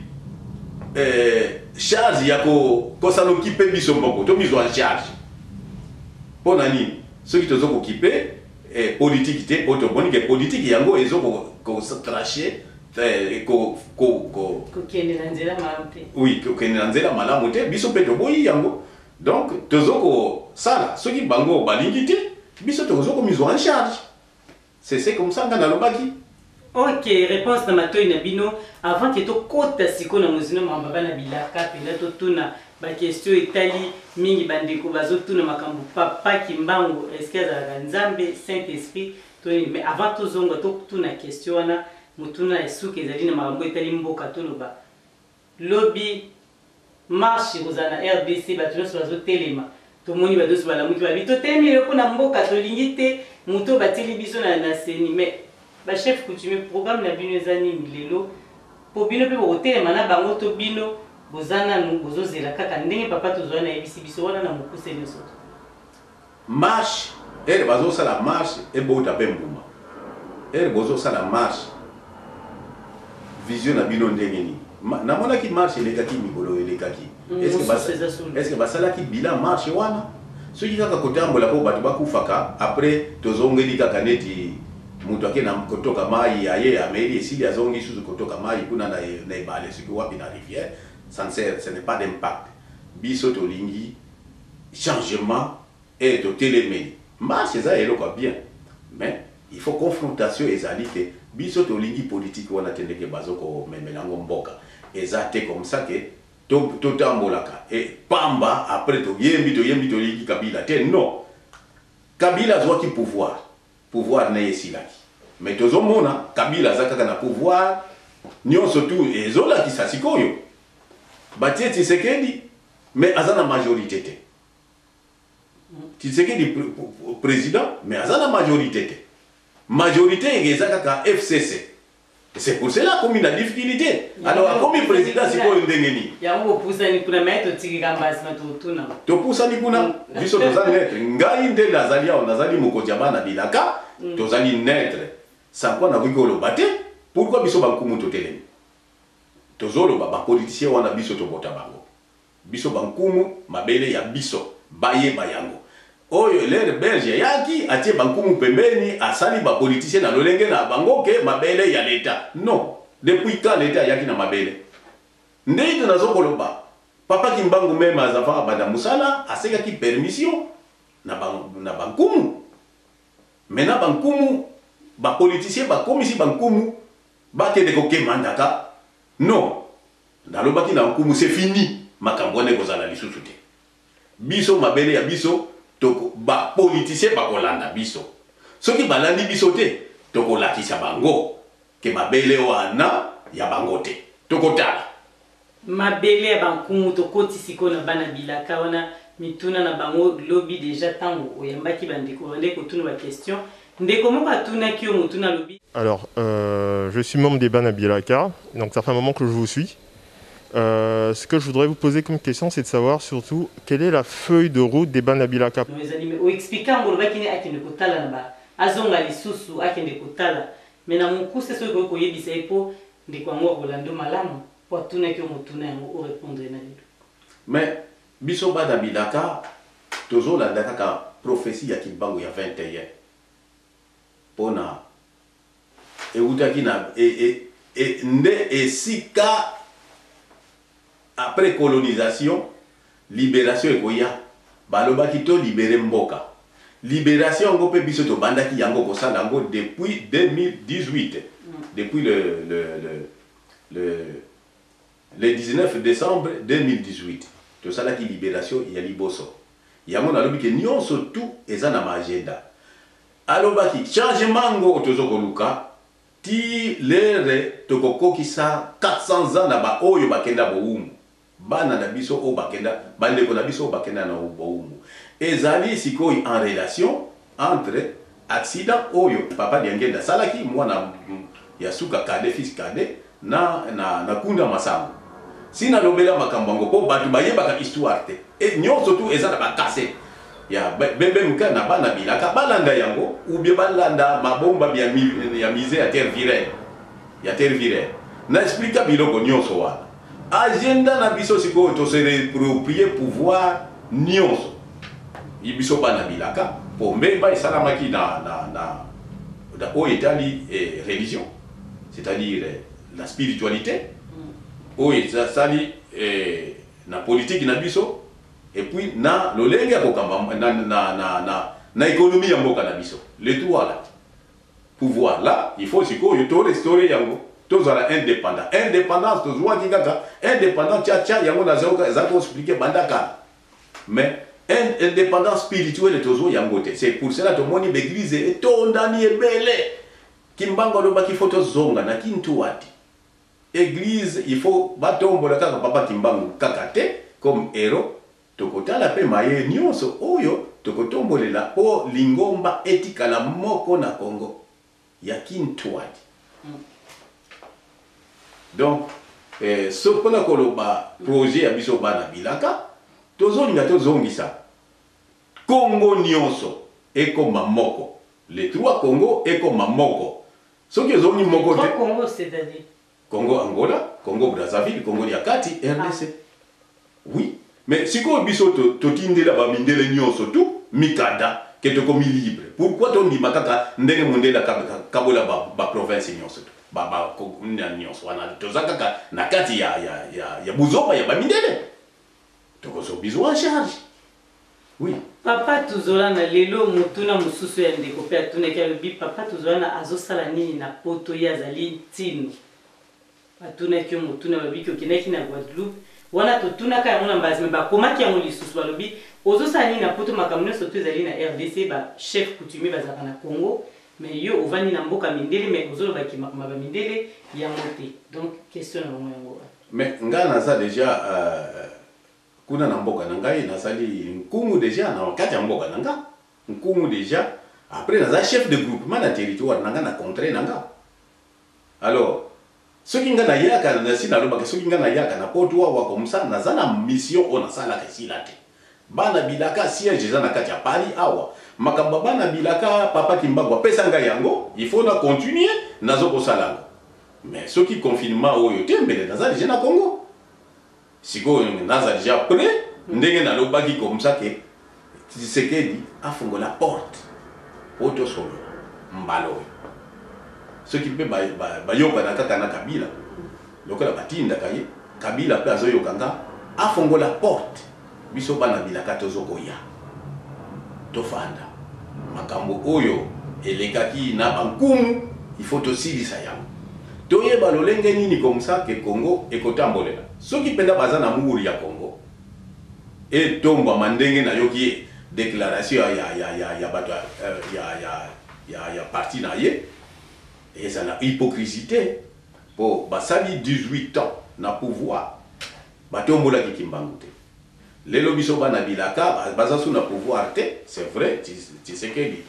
euh charge ya ko ko salo kipe biso mboko to mizo en charge pona nini ceux qui tozo ko kipe eh politique te auto boni que politique yango ezo ko ko tracher eh ko ko ko ko kende nzela malamu oui ko kende nzela malamu te biso pe to boyi yango donc tozo ko sala ceux qui bango balingi te biso tozo ko mizo en charge c'est c'est comme ça ngana lobaki. Ok, réponse na matoi na bino avant que to kota siko na muzino mambaba na bilaka penda to tuna ba question etali mingi bandeko bazo tuna makambo papa kimbango est-ce que za nzambe Saint Esprit to mais avant to zonga to tuna question wana mutuna esuke ezali na makambo etali mboka to loba lobby marche rozana R D C batuno so bazo telema to moni badoso bala muki ba bito telemi ko na mboka to lingite muto bateli biso na na seni mais ba chef coutumier programme na bino ezani lelo po bino pe botelema na bango to bino bozana nu bozozela kaka ndenge papa tozwa na ebisi biso wana na mokuse nyoso marche ere bazo sala marche e bota pe mbuma ere bozo sala marche vision na bino ndenge ni na mona ki marche le kaki migolo ele kaki est-ce que basa est-ce que basala ki bilan marche wana so ki kaka kotambola po batu bakufaka après tozongeli kaka neti mutu akena kotoka mai aye ameli esili azongi suzu kotoka mai kuna na na ibale siku wapi na rivière sincère ce n'est pas d'impact biso to lingi changement et to télémé marche ça est quoi bien mais il faut confrontation ezali te biso to lingi politique wana tendeke bazoko memelango mboka ezate comme ça que to to tambolaka et pamba après to yembi to yembi to lingi Kabila te non Kabila zwa ki pouvoir pouvoir na yesilaki mais tozomona Kabila zakaka na pouvoir nyonso tu ezola ki sasikoyo batie Tshisekedi mais azana majorité te Tshisekedi président mais azana majorité te majorité ezaka F C C c'est pour cela comme il a difficulté alors comme président c'est quoi ndengeni yango pousa ni kuna mais to tikika mbasi na to tuna to pousa ni kuna biso tozali net ngai nde nazali au nazali mokoja bana bilaka tozali net sans quoi na wikolo baté pourquoi biso bankumu to telemi tozolo ba politicien wana biso to bota bango biso bankumu mabele ya biso baye bayango oyo l'air belge yaki atie bankumu pembeni asali ba politicien na lolenge na bango ke mabele ya l'état non depuis quand l'état yaki na mabele ndenge nazokoloba papa Kimbangu même azava banda musala aseka ki permission na bang, na bankumu mena bankumu ba politicien ba komisi bankumu ba te de ko kemandaka non nalobaki na bankumu c'est fini makambo ne kozala lisusu te biso mabele ya biso toko ba politicien ba kolanda biso soki balandi biso te toko lakisa bango ke mabele wana ya bango te toko tala mabele ya bankumu to koti siko na bana bilaka wana mituna na bango lobby déjà tango oyambaki bandeko bande ko tuna ba question Alors, euh, je suis membre des Bana Bilaka, donc ça fait un moment que je vous suis. Euh, ce que je voudrais vous poser comme question, c'est de savoir surtout quelle est la feuille de route des Bana Bilaka. Mais biso Bana Bilaka, toujours la daka prophétie ya Kimbangu ya vingt et un. Pona et utakina et et nde et sika après colonisation libération ekoya baloba kito libérer mboka libération ngo pe biso to bandaki yango ko sala ngo depuis deux mille dix-huit mm. depuis le le le le le dix-neuf décembre deux mille dix-huit to sala ki libération ya liboso yango nalobi ke nyonso tout eza na ma agenda alobaki changement ngo tozoko luka ti lere tokoko kisa quatre cents ans na ba oyo bakenda boumu bana na biso o bakenda bande ko na biso bakenda na boumu ezali sikoyi en relation entre accident oyo papa diangenda salaki mwana ya suka kade fils kade na na na kunda masango sina lobela makambo ngo po batu bayebaka histoire te et nyonso tout eza na bakase ya bembe muka na bana bilaka balanda yango ou bien balanda mabomba ya ya mise ya terre virée ya terre virée na explica biloko nyonso wana agenda na biso siko to se réapproprier pouvoir nyonso ibiso bana bilaka po mbemba esalamaki na na na da o etali eh, religion c'est-à-dire eh, la spiritualité o etali eh, na politique na biso et puis na lolenge kokamba na na na na na économie ya mboka na biso les trois là pouvoir là il faut siko yo to restaurer yango to zala indépendant indépendance to zwa kikaka indépendant cha cha yango na zako zako expliquer bandaka mais indépendance spirituelle to zo yango te c'est pour cela to moni l'église et to ndani ebele kimbango lo baki photo zonga na kintu wati église il faut batombola kaka papa kimbango kaka te comme héros tokotala pe maye nyonso oyo tokotombolela po lingomba etikala moko na Congo ya kintwadi mm. Donc eh, so pona koloba projet ya biso bana bilaka tozolinga tozongisa Congo nyonso ekoma moko les trois Congo ekoma moko soki ezongi moko te Congo c'est-à-dire Congo Angola Congo Brazzaville Congo ya kati R D C ah. Oui. Mais si on biso to to tindela ba mindele nyonso tout mikada ke to komi libre pourquoi to ndi makaka ndenge mondela kabola ba, ba province nyonso ba ba ko nyonso wana to zakaka na kati ya ya ya, ya buzoba ya ba mindele to ko so biso en charge oui papa tuzola na lelo mutuna mususu ya ndeko pe atune ke bi papa tuzola na azosala nini na poto ya zali tino atune ke mutuna babi ko kinaki na Guadeloupe wana totuna ka mona mbazi ba komaki yango lisusu balobi ozosani na poto makamno soto ezali na R D C ba chef coutumier bazaka na Congo mais yo ovani na mboka mindele mais ozolo ba kimaka ba mindele ya moté donc question na yango mais ngana ça déjà euh, kuna na mboka na ngai nasali nkumu déjà na kati ya mboka na nga nkumu déjà après naza chef de groupement na territoire na nga na contrée na nga alors soki nga na yaka na sina loba soki nga na yaka na poto wa comme ça na zana mission ona sala ka silate bana bilaka siège za na kati ya Paris awa makamba bana bilaka papa Kimbangu pesa nga yango il faut na continuer nazo ko sala mais soki confinement oyo tembele na zali na Congo siko naza déjà prêt ndenge na loba ki comme ça que Tshisekedi afungo la porte poto solo mbalo ce qui peut ba ba yoka na kaka na Kabila lokola batinda kaye Kabila pe azo yokanga afongo la porte biso bana bilaka tozokoya tofanda makambo oyo elekaki na bankumu il faut tosilisa yango toyeba lolenge nini comme ça que Congo ekotambolela soki penda baza na muri ya Congo et tomba mandenge na yoki déclaration ya ya ya ya bato ya ya ya ya parti na ye et ça la hypocrisie pour basali dix-huit ans na pouvoir batombola ki Kimbangu te lelo biso bana bilaka baza sous na pouvoir te c'est vrai tu sais que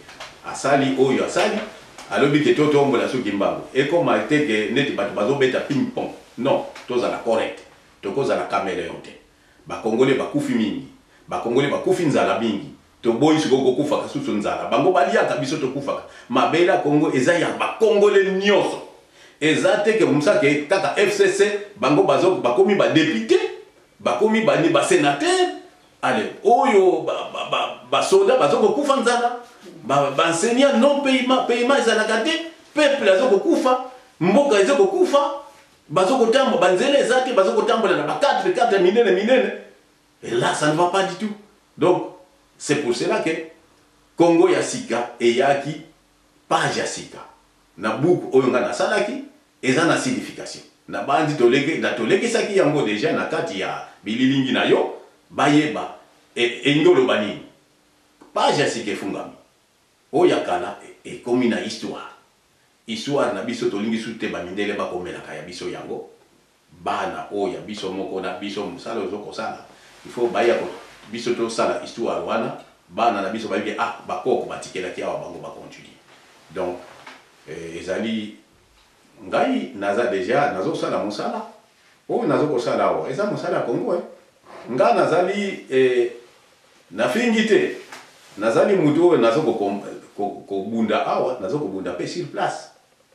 asali oyo asali alobi ke totombola soki mbangu ekoma te ke neti bato bazobeta ping pong non tozala correct tokozala caméléon te bakongole bakufi mingi bakongole bakufi nzala mingi toboyi sikoyo kokufaka susu nzala bango baliaka biso tokufaka mabele ya kongo eza ya bakongole nyonso eza te ke musake kaka F C C bango bazo bakomi badepute bakomi bani basénateur ale oyo basoda bazo kokufa nzala baenseignant non paiement paiement ezalaka te peuple azo kokufa mboka ezo kokufa bazo kotambola banzela eza te bazo kotambola na ba quatre quatre minene minene et là ça ne va pas du tout donc c'est pour cela que Congo ya sika eyaki page ya sika na buku oyo nga nasalaki eza na signification na bandi toleke na tolekisaki yango déjà na kati ya bililingi na yo bayeba engolo banini page ya sika efungami oyo kala ekomi na histoire histoire na biso tolingi sute bamindele bakomelaka ya biso yango bana oyo biso moko na biso musala ozokosala il faut baya ko biso to sala histoire wana bana na biso bayebi ah bakoko batikelaki awa bango bacontinue donc eh, ezali ngai naza déjà nazosala mosala oyo nazokosala awa eza mosala ya Kongo eh. nga nazali eh, nafingi te nazali mutu oyo nazokobunda awa nazokobunda pe sur place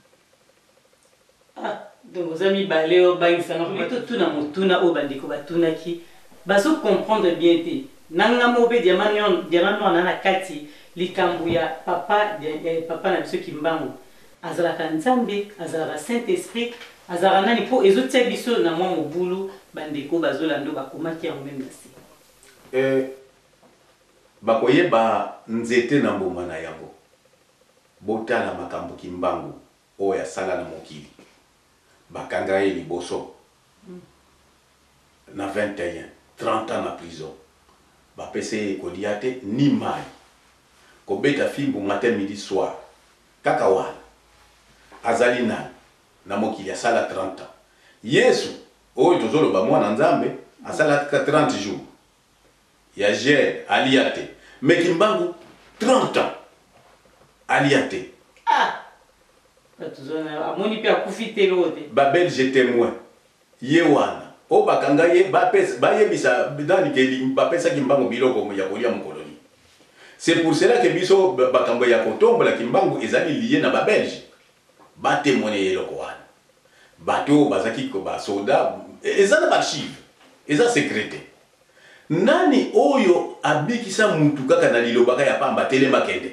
ah donc vous avez balé au baïsana tout tout na motuna o bandiko batunaki baso comprendre bien te nanga mobe diamanion diamanion na kati likambu ya papa de papa na biso kimbangu azalaka nzambe azalaka saint esprit azalaka nani po ezotia biso na mwa mobulu bandeko bazolando bakomaki yango même nasi eh bakoyeba nzete na mbuma na yango botala makambo kimbangu oya sala na mokili bakanga ye liboso mm. na vingt et un trente ans na prison bapese kolia te ni mai kobeta fimbu matin midi soir kaka wana azali nani na mokili asala trente ans yesu oyo tozoloba mwana nzambe asala trente jours ya gere alia te mais kimbangu trente ans alia te ah amoni pe akufite lote ba belge témoin ye wana o bakanga ye bapesa bayebisa bidani ke bapesa kimbangu biloko ya kolia mukoloni c'est pour cela que biso bakambo ya kotombola kimbangu ezali lié na ba belge ba témoigner eloko wana bato bazaki ko ba soda ezana ba archive eza secrété nani oyo abikisa mutu kaka na lilobaka ya pamba telema kende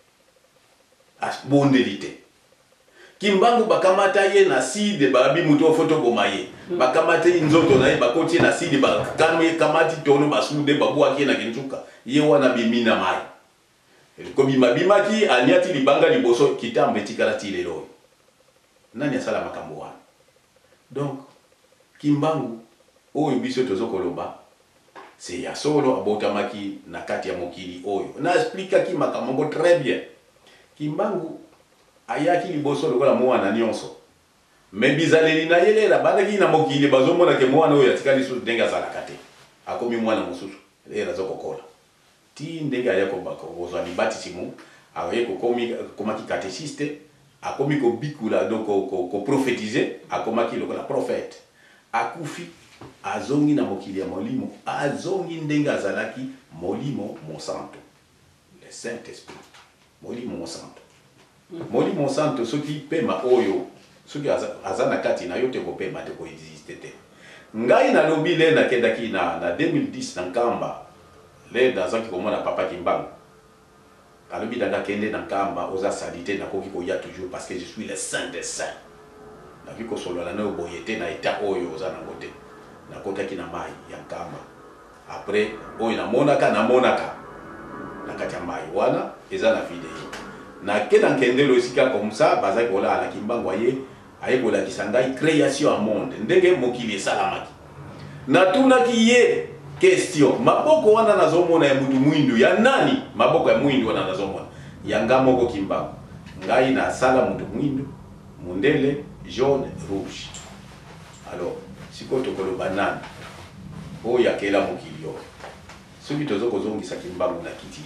bondelite kimbangu bakamata ye na side babi mutu foto bomaye bakamata nzoto na ye bakoti na side bakamwe kamati tono basude babwaki na kintuka ye wana bimina mai kobi mabimaki aniati libanga liboso kitambe tikala tilelo nani asala makambo wana donc kimbangu oyo biso tozokoloba c'est ya solo abotamaki na kati ya mokili oyo na explique ki makambo très bien kimbangu ayaki liboso lokola mwana nyonso me bizaleli na yelela bandaki na mokili bazomona ke mwana oyo atikali su denga sala kate akomi mwana mususu era zokokola ti ndenge ayako bako ozwa libati simu ayeko komi komaki catéchiste akomi ko bikula donc ko ko prophétiser akomaki lokola prophète akufi azongi na mokili ya molimo azongi ndenge azalaki molimo mosanto le saint esprit molimo mosanto molimo mosanto soki pema oyo soki azana kati na yo te ko pema te ko existe te ngai na lobi le na kedaki na na deux mille dix na Nkamba le nazaki komona papa Kimbangu alobi danga kende na Nkamba oza salite na koki ko ya toujours parce que je suis le saint des saints na viko solo la no boyete na eta oyo oza na ngote na kotaki na mai ya Nkamba après oyo na monaka na monaka na kati ya mai wana eza na video na kena nkendelo esika comme ça bazaki kola ala Kimbangu aye aye kola kisangai création à monde ndenge mokili esalamaki na tunaki ye question maboko wana nazomona ya mutu mwindu ya nani maboko ya mwindu wana nazomona ya ngamoko Kimbangu ngai na sala mutu mwindu mundele jaune rouge alors siko tokoloba nani oyo akela mokili yo soki tozokozongisa Kimbangu na kiti ya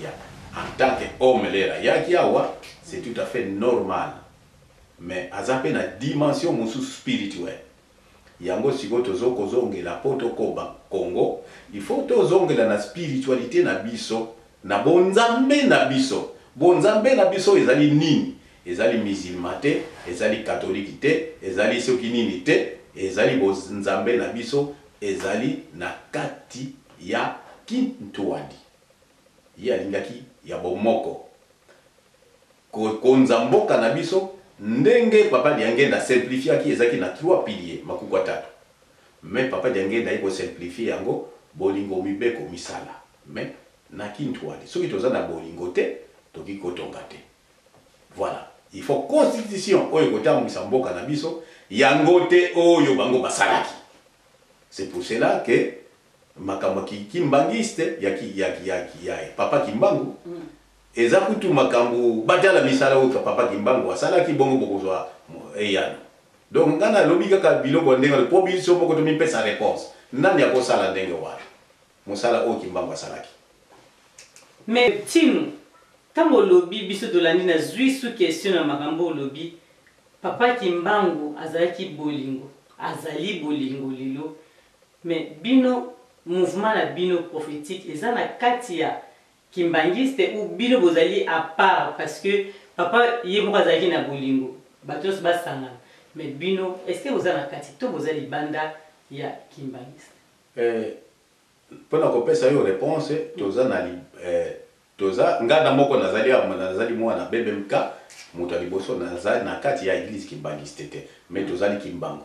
en tant qu'homme lera yaki awa c'est tout à fait normal mais azape na dimension mosusu spirituelle yango siko tozokozongela po tokoba Congo il faut tozongela na spiritualité na biso na bonzambe na biso bonzambe na biso ezali nini ezali musulman te ezali catholique te ezali soki nini te ezali bonzambe na biso ezali na kati ya Kintwadi ya lingaki ya bomoko konza mboka na biso ndenge papa Diangenda simplifier ki ezaki na trois piliers makuku atatu mais papa Diangenda iko simplifier yango bolingo mibeko misala mais na Kintwadi soki toza na bolingo te toki kotonga te voilà il faut constitution oyo kotambwisa mboka na biso yango te oyo bango basalaki c'est pour cela que makambo kimbangiste ya ki ya ki ya ki ya papa Kimbangu mm. eza kutu makambo batala misala oyo papa Kimbangu asala ki bongo bokozwa eyano donc ngana lobi kaka biloko ndenge le probiso moko to mi pesa réponse nani akosala ndenge wana musala oyo Kimbangu asalaki mais tinu tango lobi biso dolandi na zui sous question na makambo lobi papa Kimbangu azalaki bolingo azali bolingo lilo mais bino mouvement la bino prophétique et ça na katia kimbangiste ou bino bozali à part parce que papa yemo azali na bolingo batos basanga mais bino est-ce que vous avez na kati to bozali banda ya kimbangiste eh pona ko pesa yo réponse toza na eh toza ngana moko nazali ama nazali mwana B B M K mutu aliboso nazali na kati ya église kimbangiste te mais tozali Kimbangu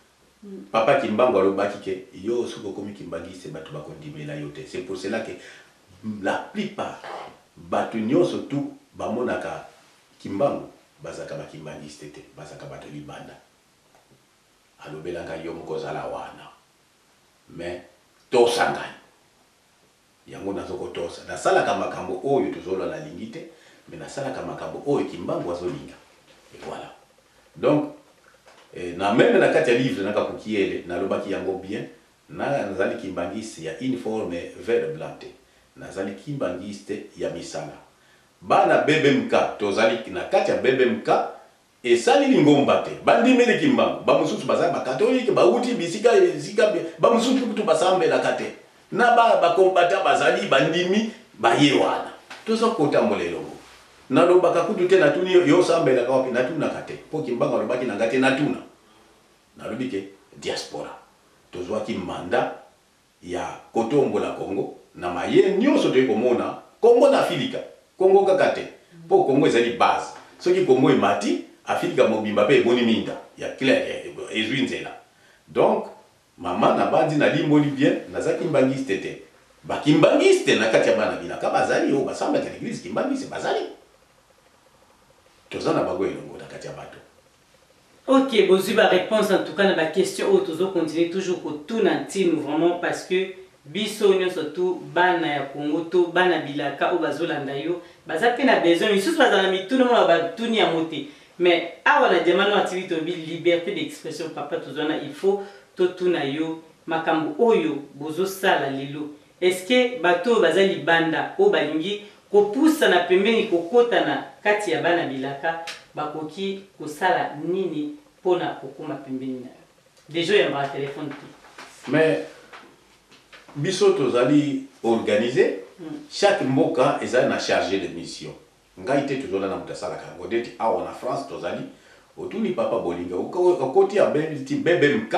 papa Kimbangu alobaki ke yo suko komi kimbangiste batu bakondimela yo te c'est pour cela que la plupart batu nyonso tout bamonaka Kimbangu bazaka ba kimbangiste te bazaka batu libanda alobelanga yo mokozala wana mais tosangani yango nazoko tosa nasalaka makambo oyo tozola na lingite mais nasalaka makambo oyo Kimbangu azolinga et voilà donc et na même na kati ya livre naka kukiele na lobaki yango bien na nazali kimbangiste ya uniforme vert blanc nazali kimbangiste ya misala bana B B M K tozali na kati ya B B M K et sali lingomba te bandimeli Kimbangu ba mususu bazali ba catholique ba uti bisika zika ba mususu kutu basambela kate na ba ba combattant bazali bandimi ba yewana tozo kota molelo na lobaka kutu te na tuni yo sambela ka wapi na tuna kate po Kimbangu alobaki na ngate na tuna na lobike diaspora tozwa ki manda ya kotombola Congo na maye nyonso to komona Congo na Afrika Congo kakate po Congo ezali base soki Congo emati Afrika mobimba pe boni minda ya clair ezwinzela donc mama na bandi na limboli bien nazaki mbangiste te ba kimbangiste na kati ya bana bina ka bazali yo basamba ka l'église kimbangiste bazali tozana bagoye longo na kati ya bato. Ok, bon, je vais répondre en tout cas à ma question. Ou toujours continuer toujours pour tout nous vraiment parce que biso surtout bana ya Congo to bana bilaka ou bazolanda yo baza pe na besoin ils sont dans la mituna mo ba tuni ya moté mais awa na demande activité bi liberté d'expression papa tozona il faut to tuna yo makambo oyo bozo sala lelo est-ce que bato bazali banda o balingi ko poussa na pembeni ko kota na kati ya bana bilaka bakoki ko sala nini pona kokuma pembeni na déjà il y a un téléphone mais biso tozali organisé mm. chaque mboka ezali na chargé de mission ngai te tozola na mutasala kango deti awa na France tozali otuni papa bolinga okoti ya beti B B M K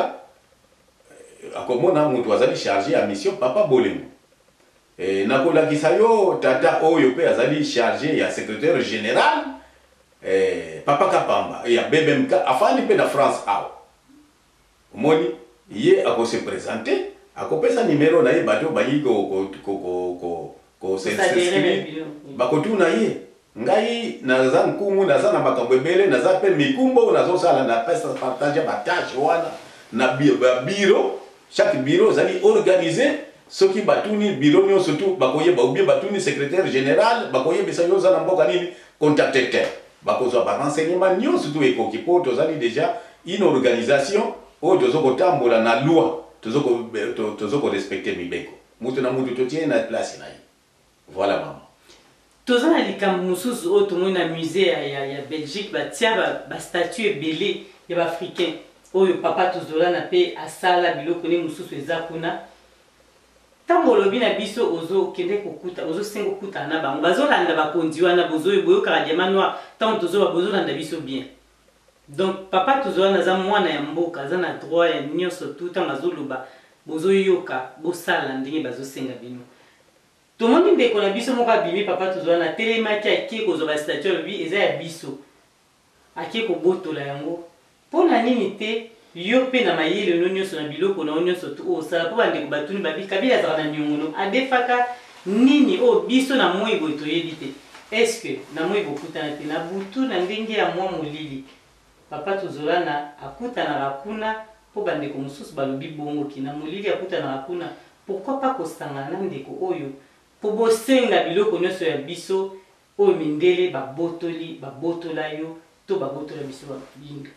akomona mutu azali chargé ya mission papa bolingo e nakolakisa yo tata oyo pe azali chargé ya secrétaire général eh papa Kapamba ya B B M K afani pe na France awa omoni ye ako se présenter akopesa numéro na ye bato bayi ko ko ko ko ko s'inscrire bakotuna ye ngai naza nkumu naza na makambo ebele naza pe mikumbo nazo sala na pesa partage batage wana na biro chaque bureau zali organisé soki batuni bureau nyo surtout bakoye ba ubie batuni secrétaire général bakoye bisa yo za na mboka nini contacteur bakozwa ba renseignement nyo surtout ekokipo to zali déjà une organisation o dozo kotambola na loi tozoko tozoko respecter mibeko mutu na mutu totie na place na yi voilà maman toza na likambo mosusu oyo tomoni na musée ya, ya, ya Belgique batia ba, ba statue ebele ya baafricain oyo papa tozolana mpe asala biloko ne mosusu eza kuna ntango olobi na biso ozokende kokuta ozosenga okutana na bango bazolanda bakonzi wana boyokaka diamant noir ntango tozoba bozolanda biso bien donc papa tozolana aza mwana ya mboka aza na droit ya nyonso tu ntango azoloba bozoyoka bosala ndenge bazosenga bino tomoni ndeko na biso moko abimi papa tozolana atelemaki akie kozwa bastatue alobi eza ya biso akie kobotola yango mpo na nini te yo mpe na mayele no nyonso na biloko na nyonso tu osala mpo bandeko batuni babi Kabila azalaka na niongono adefaka nini oyo biso na moi boye toyebi te estce na moi bokutana te na butu na ndenge ya mwa molili papa tozolana akutanaka kuna mpo bandeko mosusu balobi bongoki na molili akutanaka kuna pourquoi pas kosangana na ndeko oyo mpo bosenga biloko nyonso ya biso oyo mindele babotoli babotola yo to babotola biso babindo.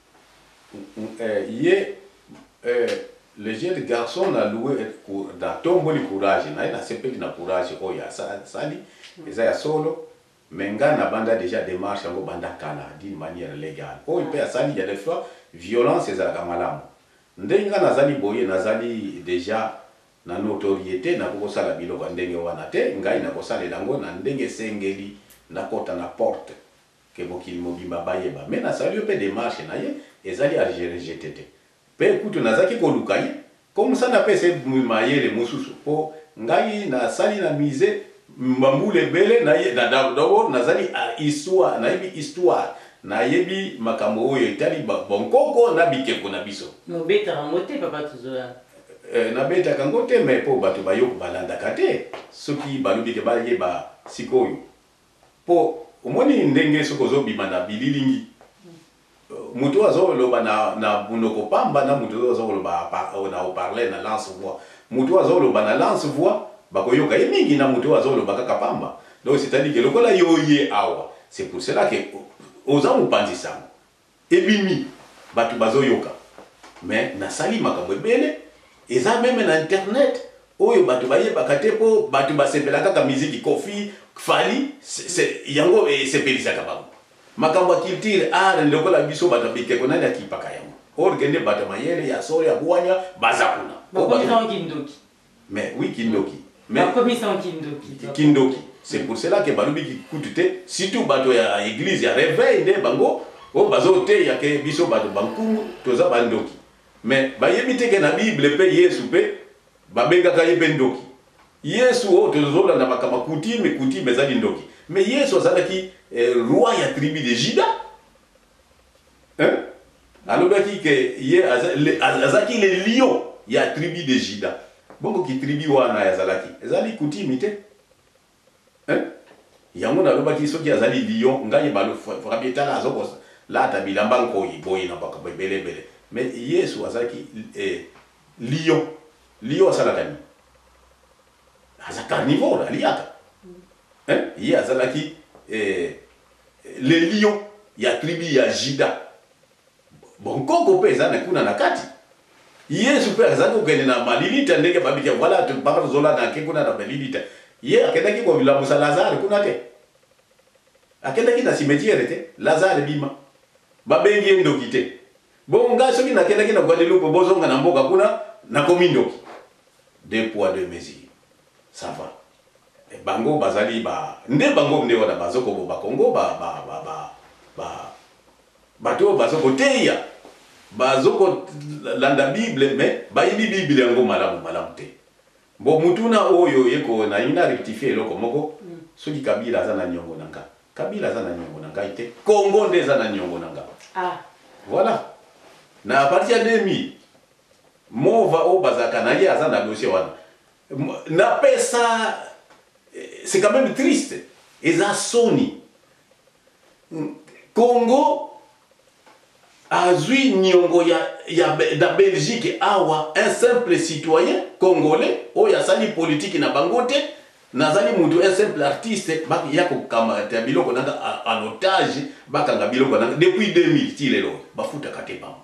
Euh, hier, euh, le jeune garçon a loué dans tombo le courage, na na sepe na courage oh ya sali, eza ya solo, menga na banda déjà démarche ngo banda kana d'une manière légale. Oh il peut sali il y a des fois violence eza ka malamu. Ndenga nazali boye nazali déjà na notoriété na ko sala biloko ndenge wana te, ngai na ko sala lango na ndenge sengeli na kota na porte ke bokili mobimba bayeba. Mais na sali pe démarche na ye ezali rejeté te pe kutu nazaki koluka ye comme ça na pese mayele mosusu po ngai na sali na mise mbambule bele na ye na dawo nazali histoire na yebi histoire na yebi makambo oyo etali bonkoko na bikeko na biso no beta ngote papa tuzola euh na beta kangote mais po bato bayoko balanda kate soki balobi ke bayeba sikoyo po omoni ndenge sokozo bimana bililingi mutu azoloba na na bunoko pamba na mutu azoloba na parler na lance voix mutu azoloba na lance voix bakoyoka ye mingi na mutu azoloba kaka pamba donc c'est-à-dire que lokola yoye awa c'est pour cela que oza mupanzi sango ebimi batu bazoyoka mais na sali makambo ebele eza même na internet oyo batu bayebaka te po batu basepelaka kaka musique Kofi Fali c'est yango esepelisaka bango makambo culture art ndokola biso bato bikeko nani akipaka yango orgende bato mayele ya sori ya bwanya bazakuna bakomisa kindoki mais oui kindoki mais bakomisa kindoki kindoki c'est pour cela que balobi kutute surtout bato ya église ya réveil de bango o bazote ya ke biso bato bankumu toza bandoki mais bayebi te ke na bible pe Yesu pe babengaka ye pe ndoki Yesu o tozola na makama kutime kutime ezali ndoki mais Yesu azalaki eh, roi ya tribu de Juda hein alobaki ke ye azaki le lion ya tribu de Juda bongo ki tribu wana yazalaki ezali kutime te hein yango nalobaki soki azali lion ngai balo frabietala azoko la tabilamba nkoyi boyi na baka bele bele mais Yesu azalaki eh, lion lion asalaka ni aza carnivore aliaka hein ye azalaki eh, le lion ya tribu ya Juda bon koko pe ezana kuna na kati Yesu pe azako kende na malilita ndenge babike voilà tu papa zola na ke kuna na malilita ye akendaki ko bilamusa Lazare kuna te akendaki na cimetière te Lazare bima babengi ndoki te bon nga soki nakendaki na Guadeloupe bozonga na mboka kuna na komi ndoki deux poids deux mesures ça va e bango bazali ba nde bango nde wana bazoko bo ba Congo ba ba ba ba ba bato bazoko teya bazoko landa Bible mais ba yibi Bible yango malamu malamu te bo mutuna oyo yeko na ina rectifier loko moko soki Kabila azana nyongo nanga Kabila azana nyongo nanga ite Congo nde azana nyongo nanga ah voilà na à partir de deux mille mova o bazaka na ye azana dossier wana na pesa c'est quand même triste et ça soni Congo azui nyongo ya ya da Belgique awa un simple citoyen congolais o ya sali politique na bangote nazali mutu un simple artiste baki yako kamata biloko nanga en otage bakanga biloko nanga depuis deux mille tilelo bafuta kateba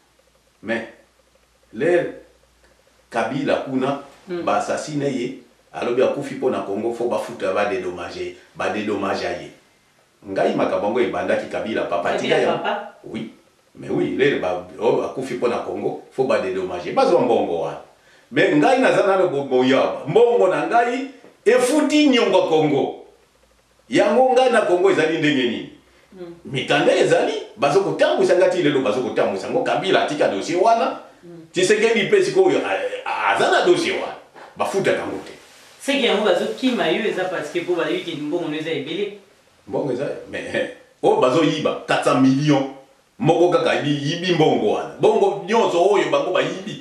mais les Kabila kuna mm. ba assassiné ye alobi akufi pona Congo faut bafuta ba dédommager ba dédommager aye ngai makabango ebandaki Kabila papa tika ya papa oui mais oui lele ba oh akufi pona Congo faut ba dédommager bazo mbongo wa mais ngai nazana le boya mbongo na ngai efuti nyongo Congo yango ngai na Congo ezali ndenge nini mikanda ezali bazo kotambwisa ngati lelo bazo kotambwisa ngo Kabila tika dossier wana Tshisekedi pe siko azana dossier wana bafuta kango te c'est que yango bazo kima yo eza parce que po bali ki mbongo neza ebele mbongo eza mais oh bazo yiba quatre cents millions moko kaka yibi mbongo wana bongo nyonso oyo bango ba yibi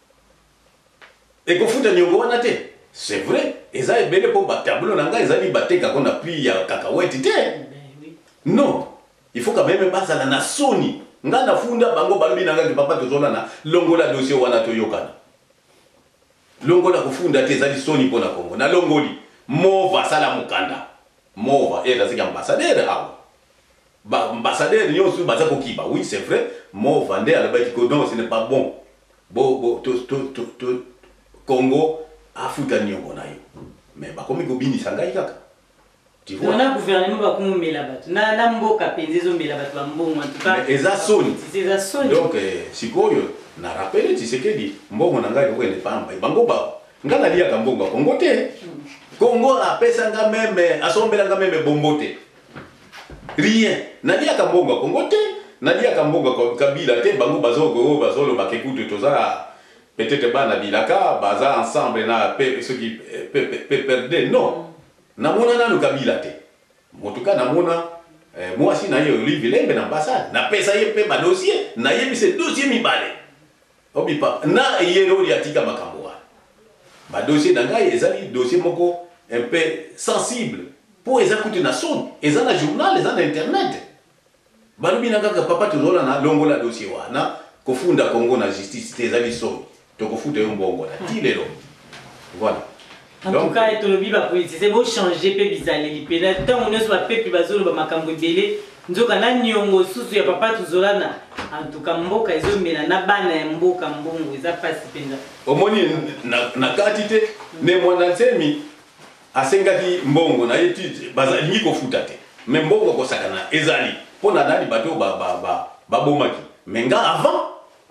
et kofuta nyongo wana te c'est vrai eza ebele po ba tableau nanga ezali bateka kona prix ya cacahuète te non il faut quand même bazala na soni nga na funda bango balobi nanga ke papa tozola na longola dossier wana toyokana longola kufunda te ezali soni pona Congo na longoli mova sala mukanda mova era zika ambassadeur awa ba ambassadeur nyonso baza kokiba oui c'est vrai mova nde alobaki ko non ce n'est pas bon bo bo to to to, to Congo Afrika nyongo na yo mais bakomi kobinisa ngai kaka tu vois on a gouvernement ba kumela batu na na mboka penzezo mela batu ba mbongo en tout cas mais eza soni c'est eza soni donc eh, sikoyo na rappelé Tshisekedi mbongo na ngai ko ne pamba bango ba ngana lia ka mbongo Congo te Congo apesa nga meme asombela nga meme bombo te rien na lia ka mbongo Congo te na lia ka mbongo Kabila te bango bazoko bazolo bakekutu toza peut-être bana bilaka baza ensemble na ceux qui peut perdre non na mona na Kabila te motuka na mona eh, moi si na ye Olivier Lembe na ambassade na pesa ye pe ba dossier na ye bi se dossier mi balé obi pa na yero ya tika makambo wa ba dossier na ngai ezali dossier moko un peu sensible pour ezakute na son ezana journal ezana internet balubi na kaka papa tozola na longola dossier wa na kofunda Congo na justice te ezali son to kofuta yo mbongo na tilelo voilà. En donc, tout cas, et le biba politique, c'est beau changer peu bizarre les pédales. Tant on ne soit pas plus basolo ba makambo belé, nzoka na nyongo susu ya papa tuzola na. En tout cas, mboka ezo mela na bana ya mboka mbongo eza pasi penza. Omoni na na katite ne mwana nsemi asengaki mbongo na étude bazali ko futa te. Mais mbongo ko sakana ezali pona dali bato ba ba ba babomaki. Mais nga avant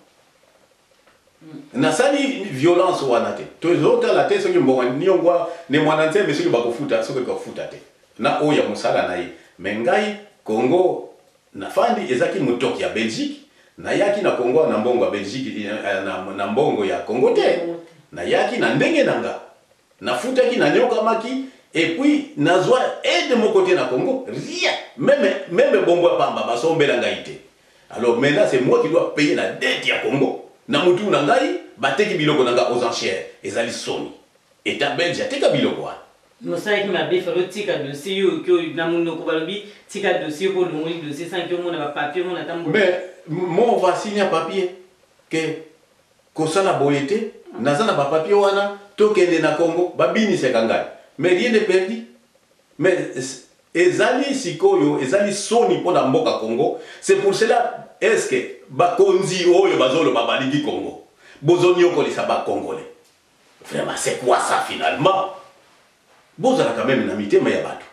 nasali violence wana te tozota la te soki mbongo niongwa ne mwana nzembe soki bakofuta soki bakofuta te na oya musala na ye mais ngai Congo na fandi ezaki mutoki ya Belgique na yaki na Congo na mbongo ya Belgique na, na mbongo ya Congo te na yaki na ndenge nanga na futaki na nyoka maki et puis nazwa aide mon côté na Congo rien même même bombo pamba basombela ngai te alors maintenant c'est moi qui dois payer la dette ya Congo na mutu na ngai bateki biloko nanga aux enchères ezali soni eta belge ateka biloko wa mosala ki mabe fero tika dossier yo ko na munoko balobi tika dossier ko longoli dossier sans que mona ba papier mona tambo mais mon va signer papier que ko sala boyete nazana ba papier wana tokende na Congo babini sekangai mais rien n'est perdu mais ezali sikoyo ezali soni pona mboka Congo c'est pour cela est-ce que bakonzi oyo bazolo babaliki Congo bozoni okolisa ba congolais vraiment c'est quoi ça finalement bozala quand même na mitema ya bato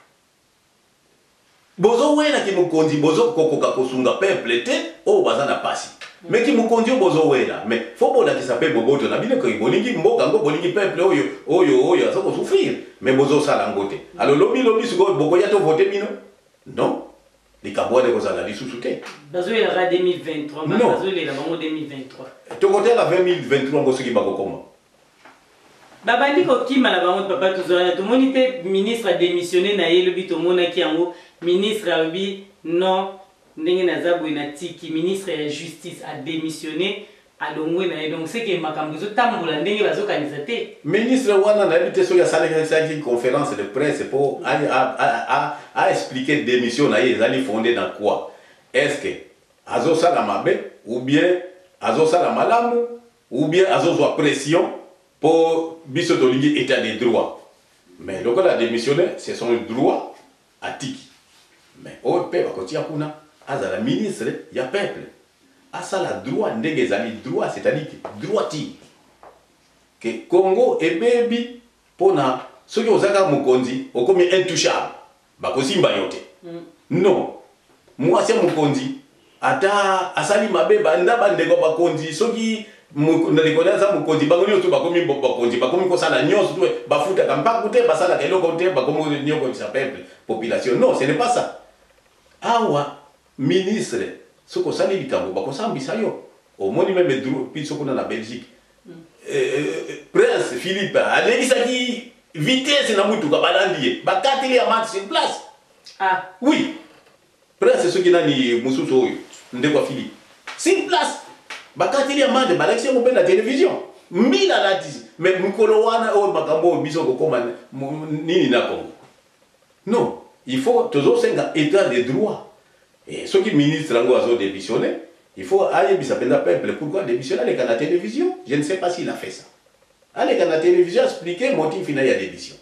bozo wena ki mukonzi bozo kokoka kosunga peuple te o bazana pasi mais ki mukonzi bozo wena mais faut bola ki sape boboto na bile ko bolingi mboka ngo bolingi peuple oyo oyo oyo azoko souffrir mais bozo sala ngote alors lobi lobi siko boko ya to voter bino non les Kabouane de Kozala, les sous-soutés. Bazo il aura deux mille vingt-trois, Bazo il aura deux mille vingt-trois. Tu comptes à vingt mille vingt-trois, Bosso qui va comment? Babandi Kokima, la banque papa Touzola, tout le monde était ministre a démissionné, naïe le bito mona qui en haut, ministre a dit non, n'est nazabu inatiki, ministre de la justice a démissionné. Donc c'est que makambuzo tambola ndenge bazo kanizate ministre wana na bité so ya salé une conférence de presse pour a a a expliquer démission na ezali fondé dans quoi est-ce que azo sala mabe ou bien azo sala malamu ou bien azo zo pression pour biso tolingi état de droit mais donc la démissionné c'est son droit à tiki mais au peuple kotia kuna azala ministre ya peuple à ça la droit ndenge ezali droit c'est-à-dire que droiti que Congo et baby pona soki ozaka mokonzi okomi intouchable bakosimba yo te non mwasi ya mokonzi ata asali mabe banda bandeko bakonzi soki ndeko aza mokonzi bango nyonso bakomi bakonzi bakomi kosala nyonso to bafutaka mpako te basalaka eloko te bakomi nyokobisa peuple population non ce n'est pas ça awa ministre soki osali likambo bakosambisa yo omoni meme biso kuna na Belgique Prince Philippe alekisaki vitesse na mutuka balandi ye bakateli ya match sur place. Ah oui, Prince soki nani mususu oyo ndeko Philippe sur place bakateli ya mande balekisi mo pe na télévision mila lati mais mukolo wana o makambo biso ko koma nini na Congo. Non, il faut toujours senga état de droit. Et ceux qui ministre ngo azo démissionner, il faut aller bisa penda peuple pourquoi démissionner avec la télévision. Je ne sais pas s'il a fait ça. Aller à la télévision expliquer motif final ya démission.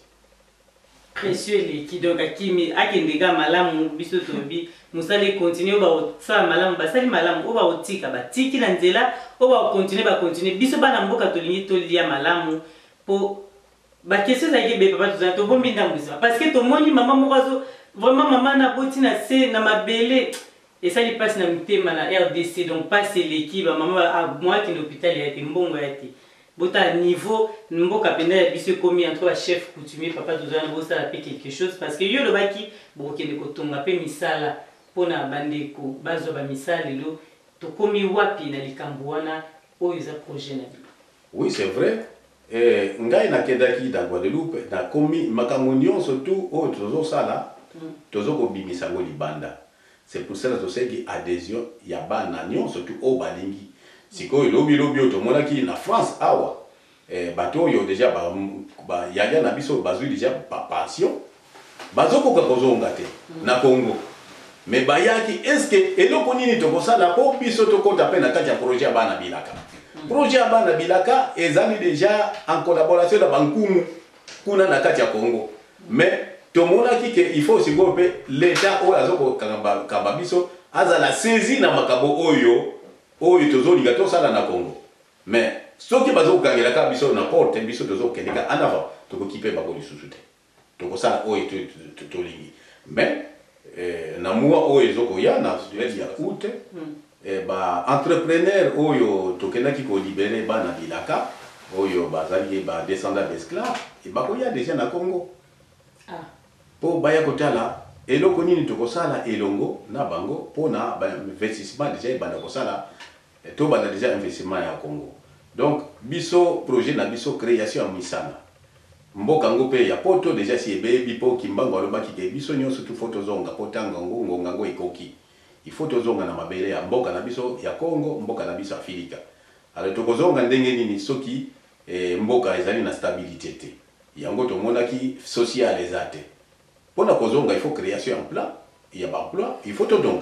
Précieux les qui donc akimi akendega malamu biso tobi musale continuer ba sa malamu basali malamu oba otika ba tiki na nzela oba continuer ba continuer biso bana mboka tolingi tolia malamu po ba question za yebe papa tuzana to bombi ndambisa parce que to moni maman morazo vraiment maman na boti na se na mabele et ça il passe na mitema na R D C donc passe l'équipe maman à moi qui l'hôpital il a été mbongo ya ti bota niveau mboka penda ya biso komi entre ba chef coutumier papa tuzana bosa la pe quelque chose parce que yo le baki bokende ko tonga pe misala pona bandeko bazo ba misala lo to komi wapi na likambo wana oyo za projet na bi. Oui, c'est vrai. Eh, ngai na kedaki da Guadeloupe na komi makambo nyonso tu oyo tozo sala tozo ko bimisa ngo libanda. C'est pour cela que c'est adhésion ya bana nyonso tu o balingi. Sikoyo lobi lobi otomona ki na France awa eh bato yo déjà ba ba yaya na biso bazui déjà pa passion bazoko ka kozonga te na Congo. Mais bayaki est-ce que eloko nini to kosala po biso to konta pe na kati ya projet ya bana bilaka. Projet ya bana bilaka ezali déjà en collaboration na bankumu kuna na kati ya Congo. Mais tomona ki ke il faut sigope l'état o azoko kamba kamba biso azala saisi na makabo oyo oyo tozolinga tosala na Congo. Mais soki bazoko kangela ka biso na porte biso tozo kendika en avant tokokipe bako lisusu te. Tokosala oyo tolingi. Mais eh, na mua oyo ezoko ya na ya août eh, ba entrepreneur oyo tokenaki ko libérer bana bilaka oyo bazali ba descendants d'esclaves et bako ya déjà na Congo. Ah. Po baya kotala eloko nini tokosala elongo na bango pona ba investissement déjà bana kosala to bana déjà investissement ya Congo. Donc biso projet na biso création ya misana. Mboka ngo pe ya poto déjà si ebebi po kimbango alobaki ke biso nyonso tu photo zonga potanga ngo ngonga ngo ikoki. Il faut tozonga na mabele ya mboka na biso ya Congo, mboka na biso Afrika. Alors tokozonga ndenge nini soki eh, mboka ezali na stabilité te. Yango to monaki social ezate. Pona kozonga il faut création en plan, il y a ba emploi, il faut tozonga.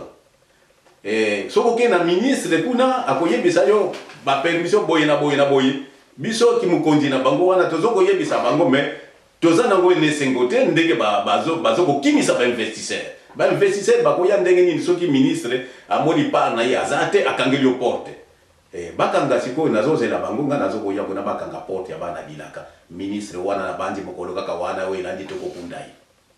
Eh soko ke na ministre kuna akoyebisa yo ba permission boye na boye na boye. Biso ki mukonzi na bango wana tozoko yebisa bango mais tozana ngo ne sengote ndenge ba bazo bazoko kimisa ba investisseur. Ba investisseur bakoya ndenge nini soki ministre amoni pa na ye azate akangeli porte. Eh bakanga siko nazozela bango nga nazoko yango na bakanga porte ya bana bilaka. Ministre wana na bandi mokolo kaka wana we landi toko pundai.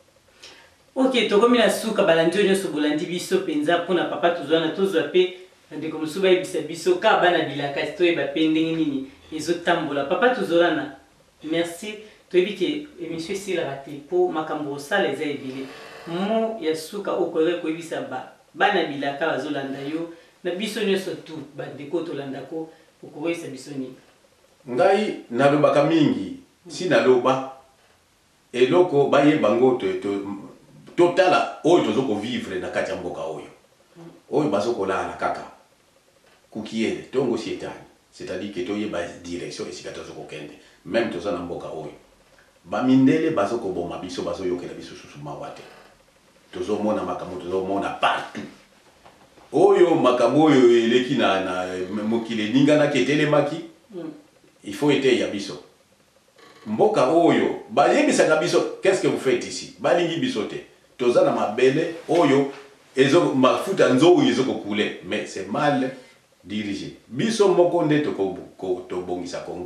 OK, tokomi na suka balandi nyonso bolandi biso penza pona papa tozwana tozwa pe ndeko musuba yebisa biso ka bana bilaka to eba pe ndenge nini ezotambola papa tozolana. Merci. Toyebi ke émission si la raté pour makambo sala eza ebele. Mo ya suka okore koyebisa ba bana bilaka bazolanda yo na biso nyonso tu bandeko tolanda ko okoyesa biso nini. Ngai nalobaka mingi si naloba eloko baye bango to totala oyo tozoko vivre na kati ya mboka oyo oyo bazoko lala kaka kukiele tongo sietani c'est-à-dire que toyeba direction esika tozoko kende même toza na mboka oyo bamindele bazoko boma biso bazoyokela biso susu mawate tozomona makambo tozomona partout oyo makambo oyo eleki na na mokile ningana ketelemaki il faut ete ya biso mboka oyo bayebisaka biso qu'est-ce que vous faites ici balingi biso te toza na mabele oyo ezo mafuta nzo ezo kokule mais c'est mal dirigé biso moko nde to bongisa Congo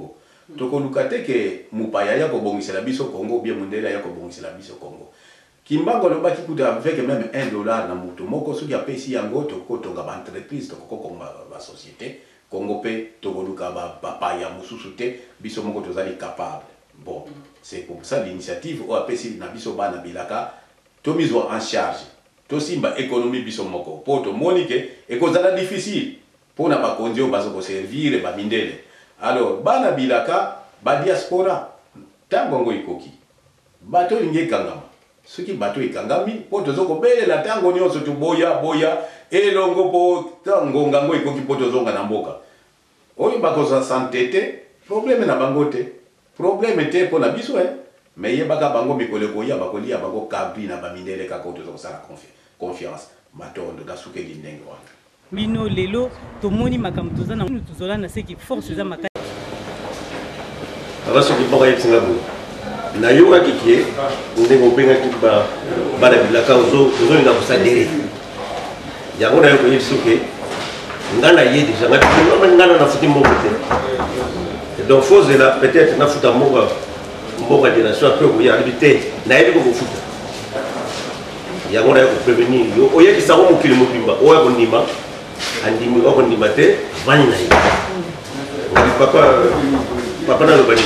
tokoluka te ke mupaya ya kobongisela biso Congo bien mondele ya kobongisela biso Congo Kimbangu lobaki kuta avec même un dollar na mutu moko soki apesi yango tokotonga ba entreprise tokokonga ba société Congo pe tokoluka ba papaya mususu te biso moko tozali capable bon c'est comme ça l'initiative o apesi na biso bana bilaka to mise en charge to simba économie biso moko po to monike e kozala difficile pour na ba kondio bazo ko servir ba mindele alors bana bilaka ba diaspora tango ngo ikoki bato linge kangama soki bato ikangami po tozoko belela tango nyonso to boya boya elongo po tango ngango ikoki po tozonga na mboka oyo bakoza santete problème na bango te problème te po na biso eh mais yebaka bango mikoleko ya bakolia bango kabri na bamindele kaka tozoko sala confiance matondo da suke ndenge wana bino lelo tomoni makambo tozana tuzola na seki force za makati abaso kiboka yetsinga bo na yoka kikie ndenge openga kiba bana bilaka ozo ozo linga kusadere yango na yoko yisuke ngana yedi janga ngana ngana na futi moko te donc faut là peut-être na futa moko moko de la soit peu ya habité na yebi ko futa yango na yoko prévenir yo oye ki sako mukili mukimba oya ko ndima andimi ko ndima te vani na yi papa papa na lobani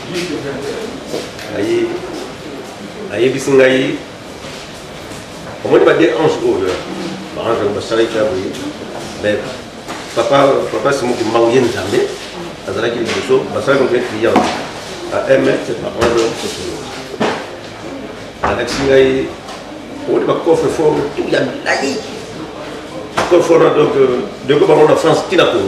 ayi ayi bisingai omoni ba de ange oyo ba ange ba sala ka bo mais papa papa c'est mon qui manque bien jamais azala ki liso ba sala ko client à un mètre c'est pas ange avec singai on ba coffre fort tout ya lai coffre fort donc de ko ba en France tina ko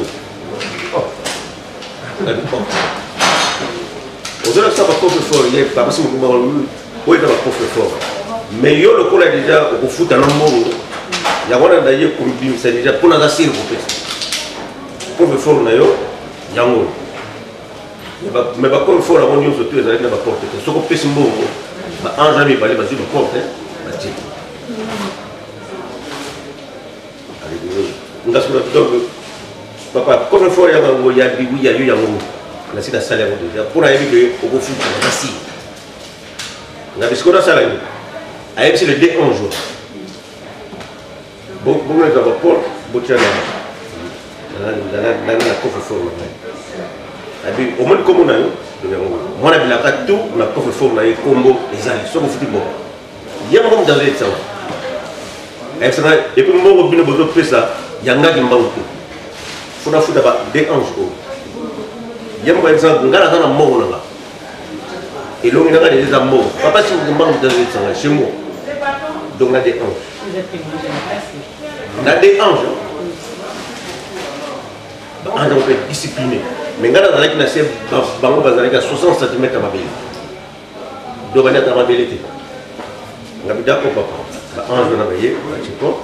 aujourd'hui ça va coffre fort il y a pas parce que moi oui ça va coffre fort mais yo le ko là déjà au foot dans le monde il y a voilà d'ailleurs comme bim c'est déjà pour la sir pour faire coffre fort na yo yango mais ba coffre fort avant yo surtout les avec la porte ce ko pesi mbongo ba en jamais balé ba sur porte ba ti allez ngasura donc papa coffre fort ya ngo ya bi ya yo yango la sita salaire déjà pour arriver au refus de la scie on a biscuit ça là avec c'est le D onze jours bon bon les rapports botia là là là là la coffre fort là abi au moins comme on a eu moi la bila tout la coffre fort là combo les amis sont au football il y a vraiment dans les ça et ça et puis moi au bino bozo pesa yanga kimbangu faut la foutre ba D onze jours yam par exemple ngala kana mo nga et l'on nga des amours papa si vous manque de ça chez moi donc la des anges la des anges on doit être discipliné mais ngala dans la qui naissait bango bazali à soixante centimètres à ma belle donc on est à ma belle été nga bi d'accord papa ange na baye tu vois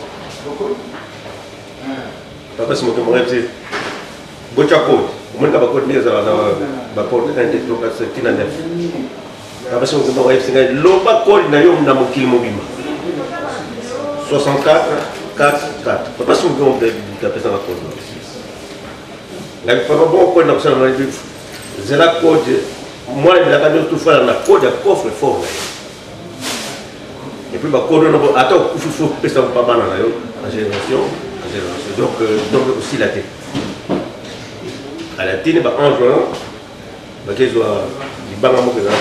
papa si mo ko mo c'est bochako on va pas dire ça va pas un des trucs c'est tina neuf parce que on va essayer l'oba code na yo na mokili mobima soixante-quatre quatre quatre parce que on va taper ça la code là pas bon code na ça na c'est la code moi il a pas tout faire na code coffre fort et puis ba code on attends il faut pesa pas banana yo en génération en génération donc donc aussi la tête à la tine ba ange ba kezo di banga mo kezo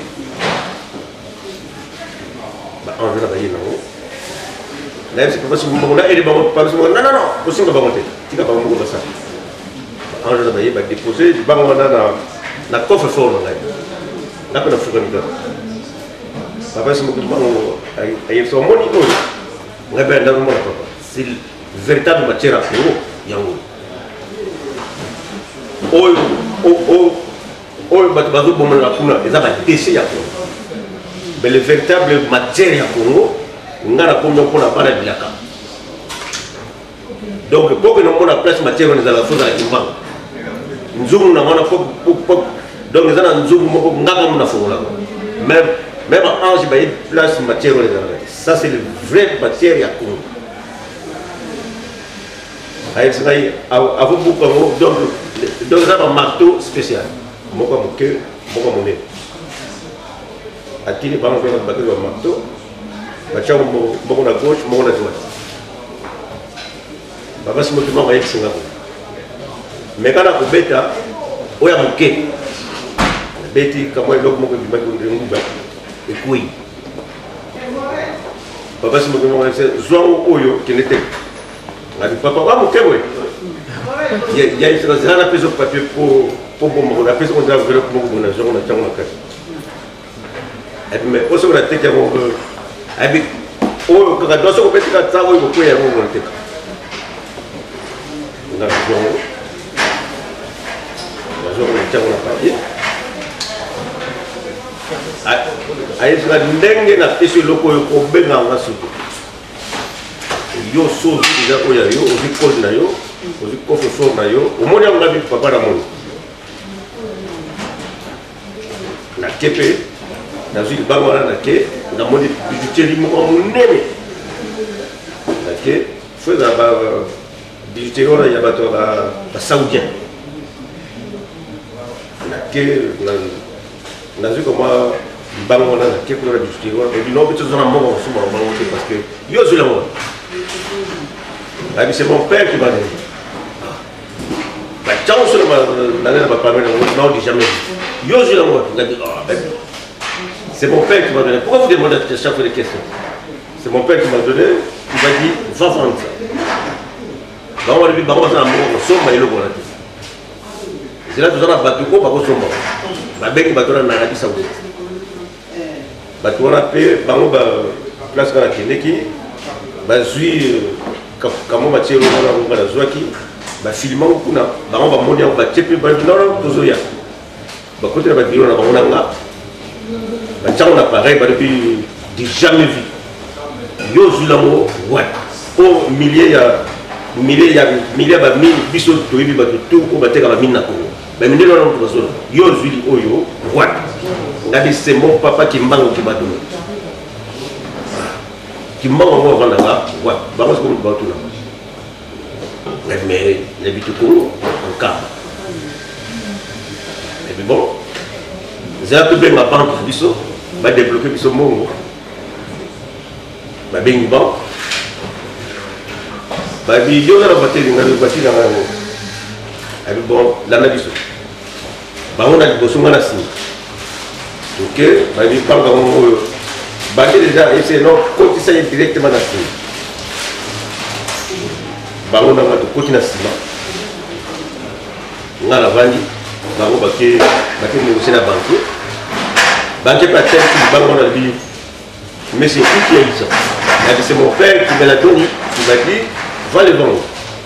ba ange na ba yina o là c'est parce que mo na ele ba mo pas non non non aussi ba monter tika ba mo ba ça ba ange na ba yeba déposer di banga na na na coffre fort là là que na fuka ni ba parce que mo ba mo ay ay so mo ni ko nga ba na mo papa c'est véritable matière à feu yango oyo oyo oyo bato bazobomana kuna eza badéchet ya Congo mais le véritable matière ya Congo nga na komi mpona bana bilaka donc po ke nomona place matière wana ezala fo ezala kimbangu nzungu na wana po donc eza na nzungu moko ngaka mona fongolaka même même ange baye place matière wana ezalaka ça c'est le vrai matière ya Congo ayebisingai avo bukango donc donc eza ba marteau spécial moko moke moko monene atini bango mpe bakeli ba marteau batia moko na gauche moko na droite babasi motema bayekisinga ko me kana kobeta oyo ya moke beti kamwa eloko moko ebimaki nguba ekui babasi motema bayekise zwango oyo kende te ngadi papa wa moke boye ya isaka zala na peso papier po po bomba na peso kontra velo moko bona zwango na tango na kati epi me oso na teke mo abi oyo kaka doso ko beti ka tsago ko ko ya mo bona teke na zwango na zwango na tango na papier ayi sika ndenge na peso loko yo ko benga ngasuko yo so déjà oya yo ozi code na yo ozi coffre fort na yo omoni yango na bitu papa na moni na kepe nazwi libango wana na ke namoni bijouterie moko monene na ke fo eza bijouterie wana ya bato basaoudien na ke nazwi koma libango wana na ke kuna na bijouterie wana ebino mpe tozana moko mosusu bango te parce que yo ozwi yango wana c'est mon père qui m'a donné. C'est mon père qui m'a donné. Pourquoi vous demandez à chaque fois des questions? C'est mon père qui m'a donné, qui m'a dit, va vendre ça. On va dire, on va c'est là que nous avons battu au Bako Somba. Ma belle qui m'a donné en Arabie Saoudite. Battu on a payé, on va place dans la Kénéki, bah, suis. Kamo mathieu na na zwaki ba filmant kuna ba on va monia ba chepi ba non tozoya ba côté ba biro na ba onanga ba tchana pareil ba depuis jamais vu yo zulamo ouais au milliers ya milliers ya milliers ba mille biso to yibi ba tout ko ba teka ba minna ko ba mindelo na ko zo yo zuli oyo ouais ngadi c'est mon papa qui mbango qui m'a donné qui m'a envoyé vendre là, ouais, bah moi c'est comme le bateau là. Mais les bitucos, en cas. Et puis bon, j'ai un peu bien ma banque, biso, bah débloquer biso mon, bah bien une banque, bah bien il y a la bataille, il y a la bataille dans la, et puis bon, là na biso, bah on a du bossou on a signé, ok, bah bien banque on Bandi déjà, c'est non, quand il s'agit directement dans le film. Bango na mato koti na sima. Nga la vandi, bango bake, bake négocier na banque. Banque pas tel que bango na dit, mais c'est qui qui a eu ça? C'est mon père qui me l'a donné, qui m'a dit, va le vendre.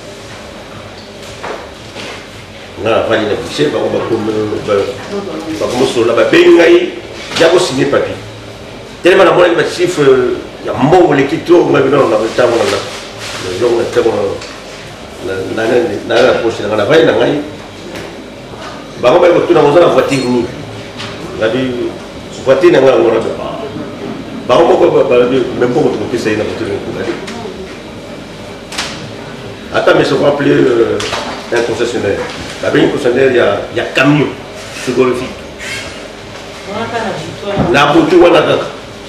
Nga la vandi na biché, bango bako, bako sur la babengai, il y a signé papier. Tellement la moyenne de chiffre, il y a un mot qui tourne, mais non, on a le temps, on a le jour, on a le temps, on a la poche, on a la veille, on a la veille. Bah, on va tout dans la voiture. On a dit, voiture, on a la voiture. Bah, on va même pas retrouver ça, on a la voiture. Attends, mais ça va appeler un concessionnaire. La une concessionnaire, il y a camion frigorifique. La voiture, on a la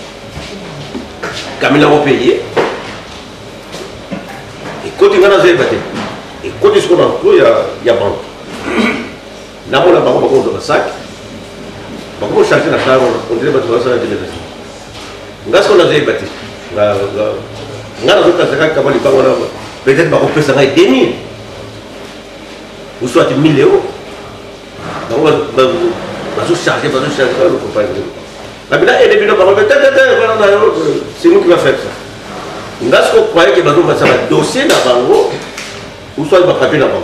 Kamina va payer. Et quand il y a un zébaté, et quand il y a un emploi, il y a banque. Là, on a un banque dans le sac. On va chercher la table, on dirait que tu vas faire la délégation. On a ce qu'on a zébaté. On a un sac qui a peut-être qu'on peut s'en aller deux mille. Ou soit mille euros. On va charger, on va charger, on va pas. C'est nous qui va faire ça. Nous avons croyé que nous allons faire un dossier dans le bango, ou soit un papier dans le bango.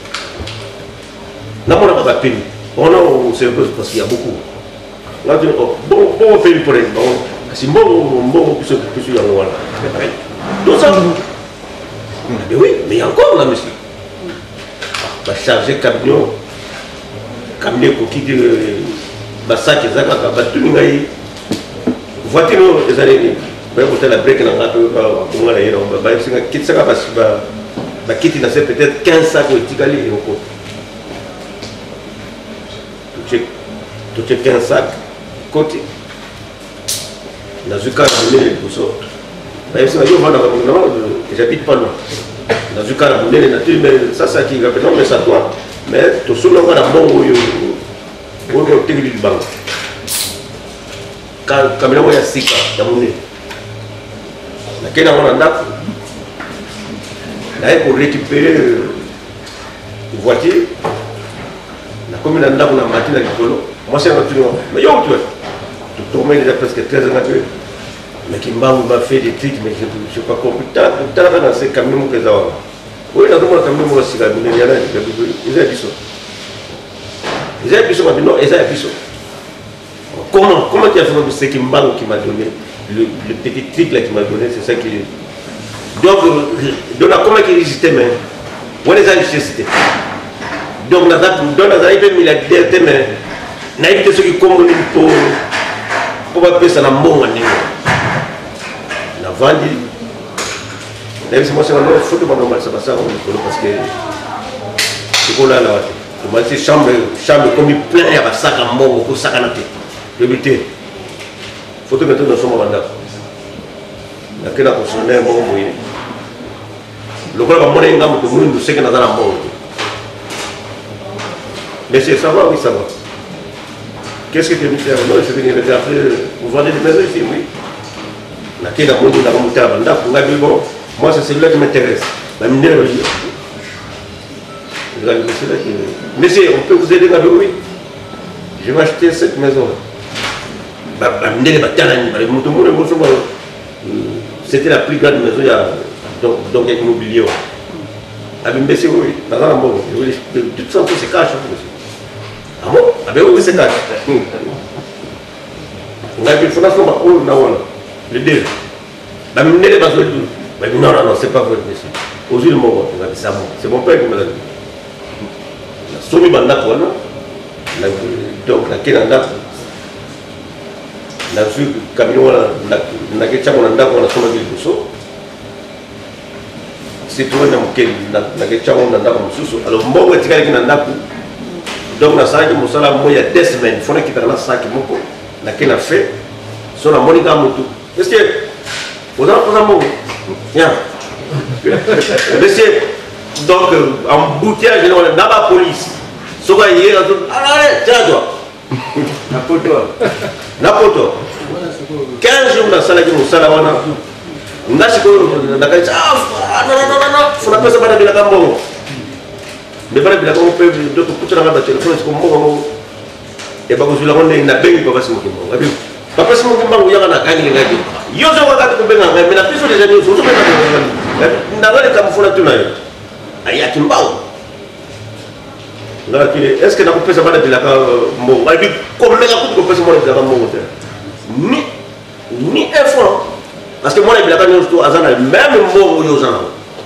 Là, on n'a pas de papier. On a c'est parce qu'il y a beaucoup. On a dit, bon, on fait pour les banques. C'est bon, bon, plus plus il y a voilà. Donc ça, mais oui, mais il y a encore là, monsieur. On va charger camion, camion pour qui dit. Sac et Zaka, tout le monde voiture, les années, pour la break, on a comment aller, on va quitter ça parce que quitter peut-être quinze sacs au Tigali. tu as quinze sacs côté dans le cas de l'année pour ça j'habite pas loin dans le cas de l'année nature mais ça ça qui est non mais ça toi mais tu sais on va la bon où où on te dit banque quand quand il y a six cas dans mon nez laquelle on a là pour récupérer une voiture la commune a là pour la matinée avec le moi c'est un truc mais yo tu vois tu tombes déjà presque treize ans mais qui m'a fait des trucs mais je ne sais pas compris tant tant dans ces camions que ça oui dans le camion moi aussi il y a là ils ont dit ça ils ont dit ça maintenant ils ont dit ça comment comment tu as fait ce qui m'a qui m'a donné le, le petit truc là qui m'a donné c'est ça qui donc donc comment il résistait mais on les a nécessité donc dans la dans la il peut milliardaire mais n'a évité ce qui communique pour pour pas passer dans mon année la vente d'ailleurs c'est moi c'est un photo pas normal ça passe parce que c'est quoi là là moi c'est chambre chambre comme il plein il y a sac à mon pour sac à la tête vérité photo maintenant dans son moment là laquelle a consommé bon oui le gars va monter un gamme pour nous c'est que dans la mort mais c'est ça va oui ça va qu'est-ce que tu veux faire non je vais venir après vous vendez des maisons ici oui laquelle a monté la monter à Banda pour gagner bon moi c'est celui-là qui m'intéresse la minéralogie monsieur on peut vous aider là oui je vais acheter cette maison c'était la plus grande maison il y a donc donc immobilier avec monsieur oui dans la mort de toute façon c'est cash monsieur ah bon ah ben oui c'est cash on a vu fondation ma oh non le deux la mine les bases non non non c'est pas vrai monsieur aujourd'hui mon on a dit ça c'est mon père qui me l'a dit somi banda quoi non donc la Canada na vu camion na na ke chamo na ndako na soma vile kuso c'est toi na mke na na ke chamo na ndako mususu alors mbongo tikali kina ndako donc na saki musala moya deux semaines fona kitaka na saki moko na kena fait so na monika mutu est-ce que vous avez posé mbongo bien monsieur donc embouteillage na ba police so ga yera allez tiens toi na poto na poto quinze jours na sala ki musala wana ngasi ko na ka ah non non non non funa pesa bana bila kambo me bana bila kambo pe do to kutra na ba telefone ko mo mo e ba ko zula ngone na bengi ko basi mo kimbo ngabi papa simo kimbo ya kana kangi ngadi yo zo ka ko benga me na piso de jani zo zo na na ngale kam funa tunayo aya kimbao est-ce que na kupesa bana bila ka mo ngabi ko me ka ko pesa mo bila ka mo ni ni effort parce que moi il a pas nous azana même mot yo zana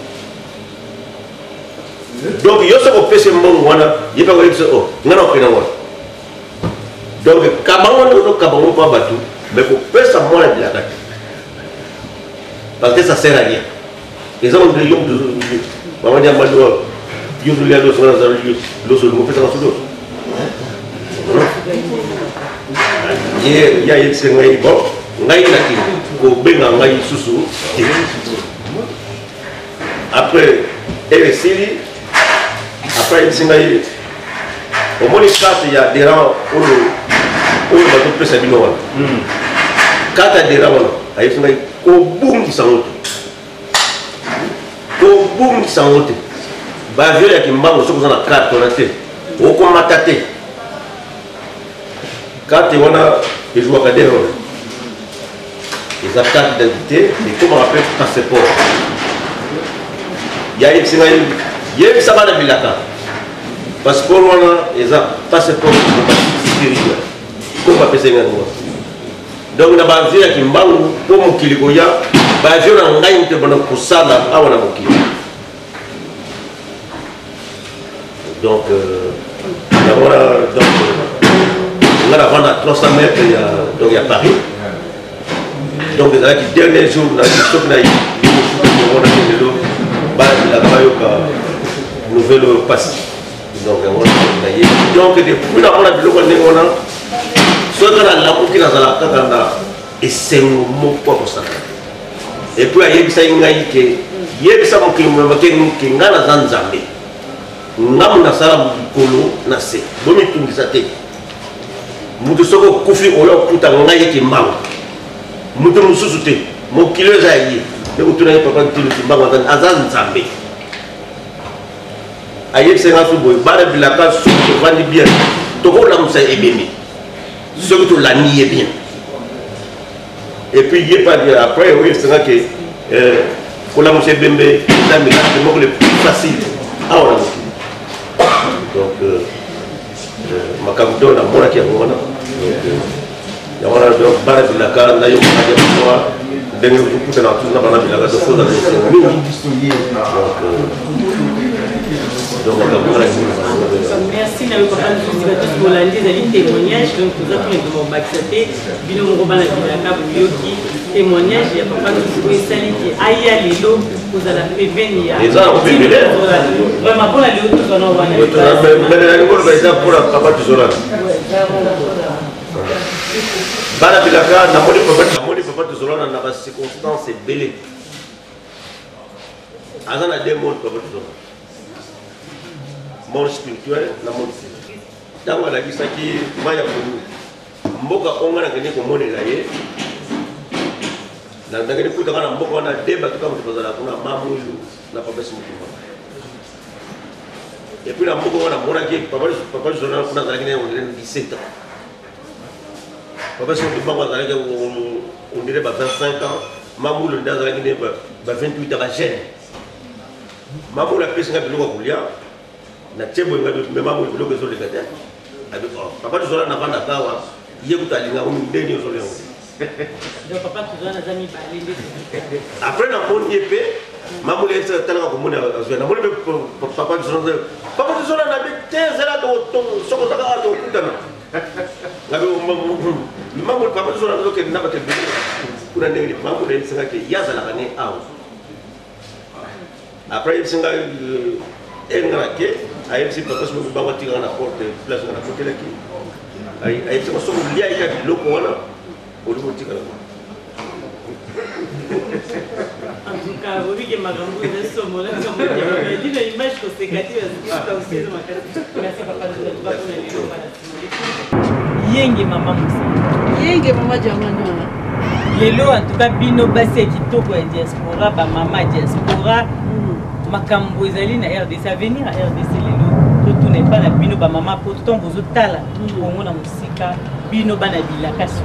donc yo so ko pese mbo wana yipa ko yipse o ngana ko na wona donc kabango no kabango pa batu mais ko pesa moi il a parce que ça sert à rien les hommes de yom de maman dia mado yo do le do so na za lo so mo pesa na so do ye ya yitse ngai bo ngai na ki ko benga ngai susu après elle sili après il singai au moins les cartes il y a des rangs où où le bateau peut s'habiller là quand il y a des rangs là il singai ko boum qui s'en ko boum qui s'en ba vieux ya ki mbango soko na carte on a té o ko mataté carte on a et joue à cadre les cartes d'identité et comment on appelle passeport il y a une semaine il y a une semaine de bilaka passeport on a les passeport spirituel comment appeler ça donc na ba via ki mbangu ko mukiliko ya ba via na ngai mte bana kusala awana mukili donc d'abord donc on a vendu à trois cents mètres il y a donc il y a Paris donc les qui dernier jour la stock na yi on a fait de l'eau ba la bayo ka nouvelle passe donc on a donc depuis la on a de l'eau on a na muki nazala kaka na esengo moko kosaka et puis ayebisa ngai ke yebisa mokili mo ke ke ngana za nzambe ngamu nasala mukolo na se bomi tungisa te mutu soko kufi oyo kuta ngai ke mbango mutu mususu te mokili eza yi te kutuna ye papa ntilo mbango aza nzambe ayebisa nga suboy bara bilaka suko vandi bien toko la musa ebemi ce que tu l'as nié bien et puis il pas dire après oui c'est vrai que euh pour la musa bembe ça mais c'est le plus facile ah voilà donc euh makamdo na mona ki ngona donc ya wana donc bara bilaka na yo ka de moi dengue ku na tout na bana bilaka de faut dans les donc merci na papa tous Bolandi ezali témoignage donc toza tuna bakisate bino moko bana bilaka boyoki témoignage ya papa tous esali ki aya lelo kozala pembeni ya eza pembeni vraiment pour la lelo tout on wana mais la ngolo ba eza pour papa tuzola bana bilaka na moni papa na moni papa tuzola na ba circonstances belé azana deux mots papa tuzola monde spirituel na monde physique tango alakisaki maya konu mboka onga na kene komonela ye na ndakene kutaka na mboka wana deba tuka mutu kozala kuna mamulu na papa simutima et puis na mboka wana monaki papa papa journal kuna zalaki ne on dix-sept ans papa simutima kwa zalaki on dirait ba vingt-cinq ans mamulu nda zalaki ne ba vingt-huit ans ba jeune mamulu apesinga biloko kulia na tebo ngado mema mo biloko zo lekata abi papa tuzola na vanda kawa yekuta linga o ndeni zo leo donc papa tuzola na zami balende après na mon yepé mamu le tsa tala ko mona zo na mo le papa tuzola papa tuzola na bi tezela do to soko taka do kutana ngabe mamu papa tuzola zo ke na ba ke kuna ndeni mamu le tsa ke yaza la kane awo après singa engara ke ayem si papa smo ba wati na porte place na porte la ki ay ay so so lia ya biloko wana o lu tika la en tout cas vous voyez magambo de somo là comme on dit une image consécutive à ce que vous merci papa de tout pour les yenge mama musa yenge mama jamano lelo en tout cas bino basi kitoko ya diaspora ba mama diaspora makambo ezali na R D C avenir à R D C lelo to tout n'est pas na bino ba mama po to bozo tala kongo na musika bino bana bilaka so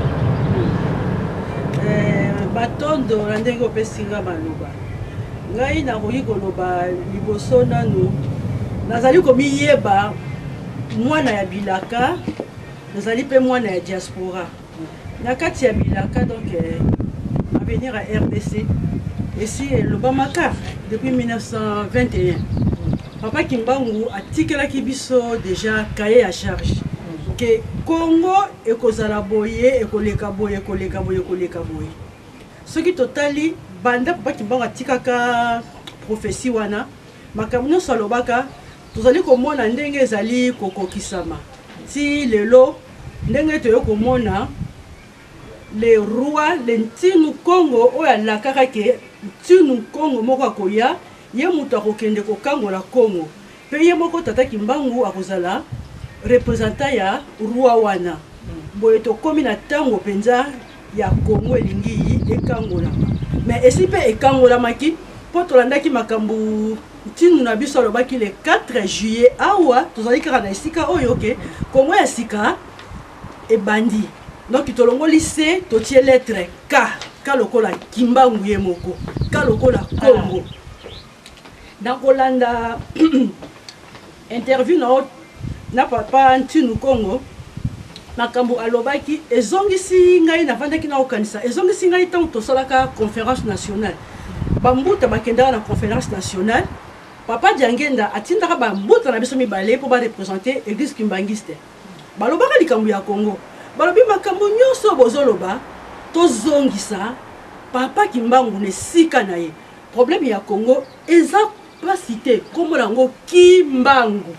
eh batondo na ndenge opesinga maloba ngai na koyi koloba liboso nanu nazali komiyeba mwana ya bilaka nazali pe mwana ya diaspora na kati ya bilaka donc avenir à R D C ici le Bamaka depuis mille neuf cent vingt et un papa Kimbangu a tikelaki biso déjà cahier à charge que Congo ekozala boye ekoleka boye ekoleka boye ekoleka boye ce qui totali banda papa Kimbangu atikaka prophétie wana makambo nyonso alobaka tozali komona ndenge ezali kokokisama ti lelo ndenge toyo komona le roi le ntinu Congo oyo alakaka ke ntinu Congo moko akoya ye mutu akokende kokangola Congo pe ye moko tata Kimbangu akozala représentant ya roi wana boye tokomi na ntango mpenza ya Congo elingi ekangolama mais esi mpe ekangolamaki mpo tolandaki makambo ntinu na biso alobaki le quatre juillet awa tozali kaka na esika oyo ke Congo ya sika ebandi donc tolongoli se totie lettre K K lokola Kimbangu ye moko K lokola Congo na kolanda interview na na papa ntinu Congo makambo alobaki ezongisi ngai na vandaki na okanisa ezongisi ngai tant tosalaka conférence nationale bambuta bakendaka na conférence nationale papa Diangenda atindaka bambuta na biso mibale po ba représenter église kimbangiste balobaka likambo ya Congo balobi makambo nyonso bozoloba tozongisa papa Kimbangu ne sika na ye problème ya Congo eza pas cité comme lango Kimbangu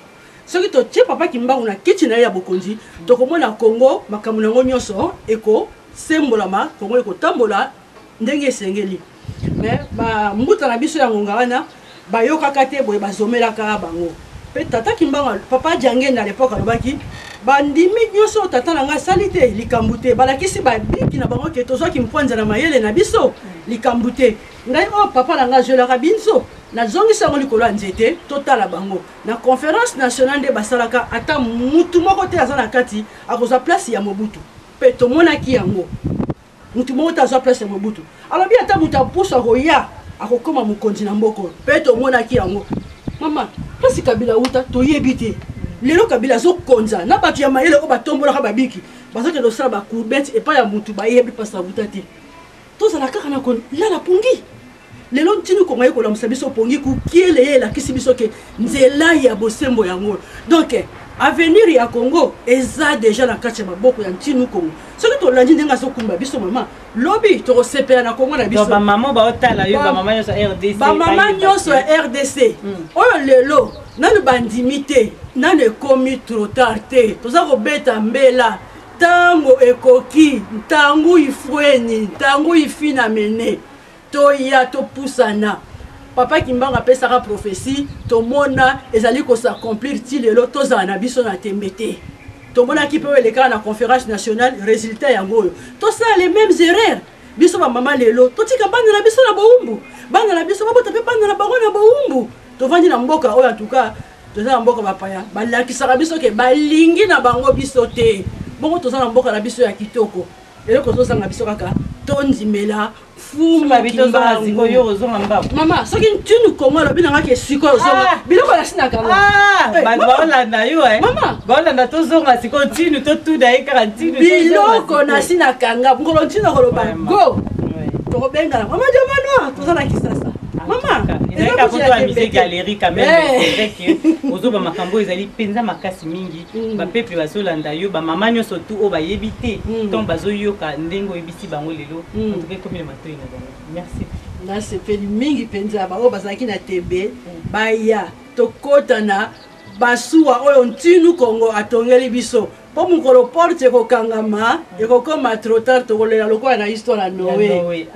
soki totie papa Kimbangu na kiti na ye ya bokonzi tokomona Congo makambo nango nyonso eko sembolama Congo ekotambola ndenge esengeli mais ba mbuta na biso ya ngonga wana bayokaka te boye bazomelaka bango pe tata Kimbangu papa Jange na l'époque alobaki bandimi nyonso tata na nga sali te likambu te balakisi babiki na bango ke tozwaki mpwanza na mayele na biso likambu te ngai o papa na nga zelaka binso nazongisa yango likolo ya nzete totala bango na conférence nationale nde basalaka ata mutu moko te aza na kati akozwa place ya Mobutu pe tomonaki yango mutu moko te azwa place ya Mobutu alobi ata mutu apusa koya akokoma mokonzi na mboko pe tomonaki yango mama place Kabila uta toyebi te lelo Kabila azokonza na bato ya mayele oyo batombolaka babiki bazokende kosala bakurbete epai ya mutu bayebi place abuta te tozala kaka na kolala pongi lelo ntinu kongo ekolamusa biso pongi kukiele ye elakisi biso ke nzela ya bosembo yango donc avenir ya Congo eza deja na kati ya maboko ya ntinu kongo soki tolandi ndenge azokumba biso mama lobi tokosepela na Congo na biso bamama baotala yo bamama nyonso ya R D C bamama nyonso ya R D C oyo lelo nanu bandimi te nanu ekomi trop tard te toza kobeta mbela ntango ekoki ntango ifweni ntango ifina mene toya topusana papa Kimbangu apesaka prophétie tomona ezali kosaaccomplir ti lelo tozala na biso na tembe te tomonaki mpe elekaka na conférence nationale résultat yango oyo tosala les mêmes erreurs biso bamama lelo totika bana na biso na bowumbu bana na biso babota mpe bana na bango na bowumbu tovandi na mboka oyo antuka toza na mboka bapaya balakisaka biso ke balingi na bango biso te bongo toza na mboka na biso ya kitoko eloko tozanga biso kaka tondimela fuma Kimbangu yo ozonga mbabu mama soki ntinu Kongo alobi nanga ke sikoyo ozonga biloko nasinaka nga bato baolanda yo mama baolanda tozonga sikoyo ntinu totuna ye kaka ntinu biloko nasinaka nga ngolo ntinu akoloba go tokobengana mama jamanoa toza na Kisasa mama ezalika foto ya musée galerie quand même c'est vrai que ozoba makambo ezali penza makasi mingi bapeple bazolanda yo bamama nyonso tu oyo bayebi te ntongo bazoyoka ndenge oyebisi bango lelo entoutcas ekomi na matoi na bango merci nasepeli mingi mpenza bango bazalaki na tembe baya tokota na basuwa oyo ntinu Kongo atongeli biso po mukolo porte ekokangama ekokoma trop tard tokolela lokola na histoire ya Noé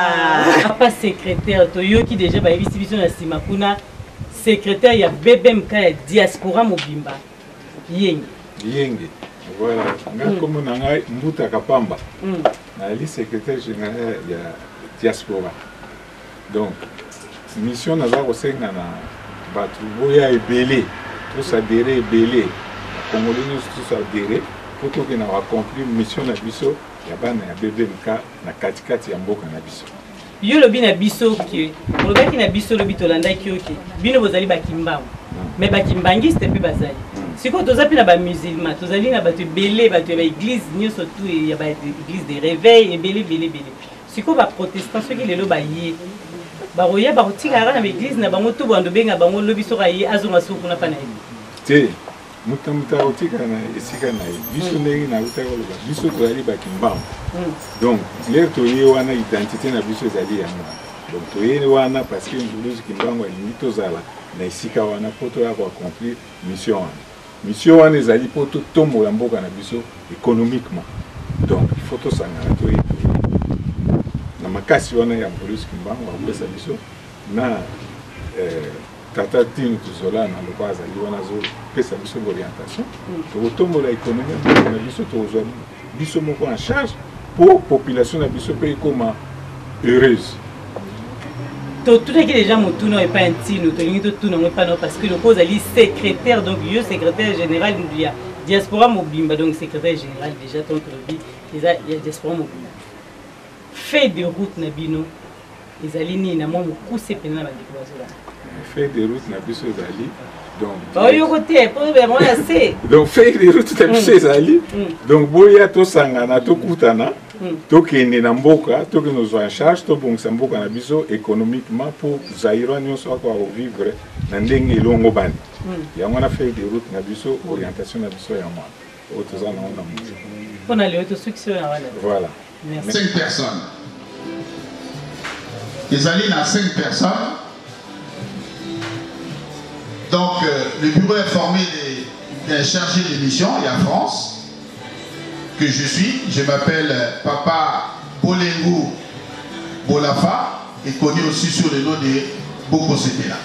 papa secrétaire toyoki déjà bayebisi biso na nsima kuna secrétaire ya B B M K ya diaspora mobimba yenge yenge voilà nga komo na ngai Mbuta Kapamba nali secrétaire général ya diaspora donc mission naza kosenga na bato boya ebele tosadere ebele Congolais nyonso tosadere po tokende accomplir mission na biso ya bana ya B B M K na katikati ya mboka na biso yo lobi na biso ke olobaki na biso lobi tolandaki yo ke bino bozali bakimbangu mais bakimbangiste mpe bazali sikoyo toza mpe na bamusulman tozali na bato ebele bato ya baeglise nyonso tu ya baeglise de réveil ebele ebele ebele sikoyo baprotestant soki lelo baye bakoya bakotikaka na baeglise na bango to bando benga bango lobi soki aye azonga soki kuna mpa na ye te mutu mutu akotika na esika na ye biso ndenge nautaka koloba biso tozali bakimbangu donc lere toye wana identité na biso ezali yango donc toye wana parce que Nguluzi Kimbangu alingi tozala na esika wana po toya koaccomplir mission wana mission wana ezali po totombola mboka na biso économiquement donc il faut tosangana toye na makasi wana ya Nguluzi Kimbangu akopesa biso na tata tinu tuzola na loba azali wana azopesa biso orientation tokotombola économie na biso tokozwa biso moko en charge pour population na biso mpe ekoma heureuse totunaki déjà motuna oyo epai ntino tolingi totuna yango epai nao parce que loko ozali secrétaire donc yo secrétaire général ya diaspora mobimba donc secrétaire général déjà donc tolobi eza ya diaspora mobimba fait de route na bino ezali nini na mwa mokuse pena na bandeko bazolanda fait de route na biso ezali donc oyoko te po vraiment ya se donc fait de route na biso ezali donc boya tosangana tokutana tokende na mboka tokende ozwa en charge tobongisa mboka na biso économiquement pour zaïrois nyonso akoka kovivre na ndenge elongo bani yango wana fait de route na biso orientation na biso ya mwana oyo toza nango na moto mpona leo tosuccès na wana voilà cinq personnes ezali na cinq personnes. Donc, euh, le bureau est formé des chargé de mission, il y a France, que je suis. Je m'appelle Papa Bolengu Bolafa, et connu aussi sur le nom de Boko Sepela.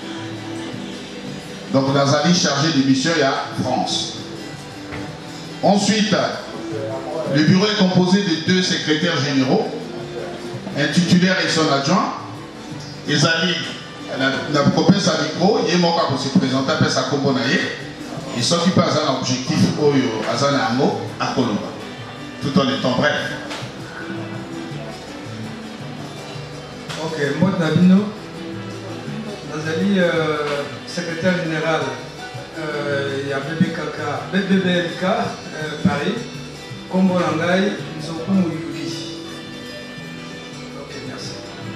Donc Nazali chargé de mission, il y a France. Ensuite, le bureau est composé de deux secrétaires généraux, un titulaire et son adjoint. Ezali, la copie sa micro, il est mort pour se présenter après sa combonaye. Et ce qui passe à l'objectif Oyo Azanango à Colomba, tout en étant bref. Ok, moi Nabino, Nazali, euh, secrétaire général, il y a B B K K, B B B L K, euh, Paris, Kombo Langai, Nzoku Mouyuri. Ok, merci.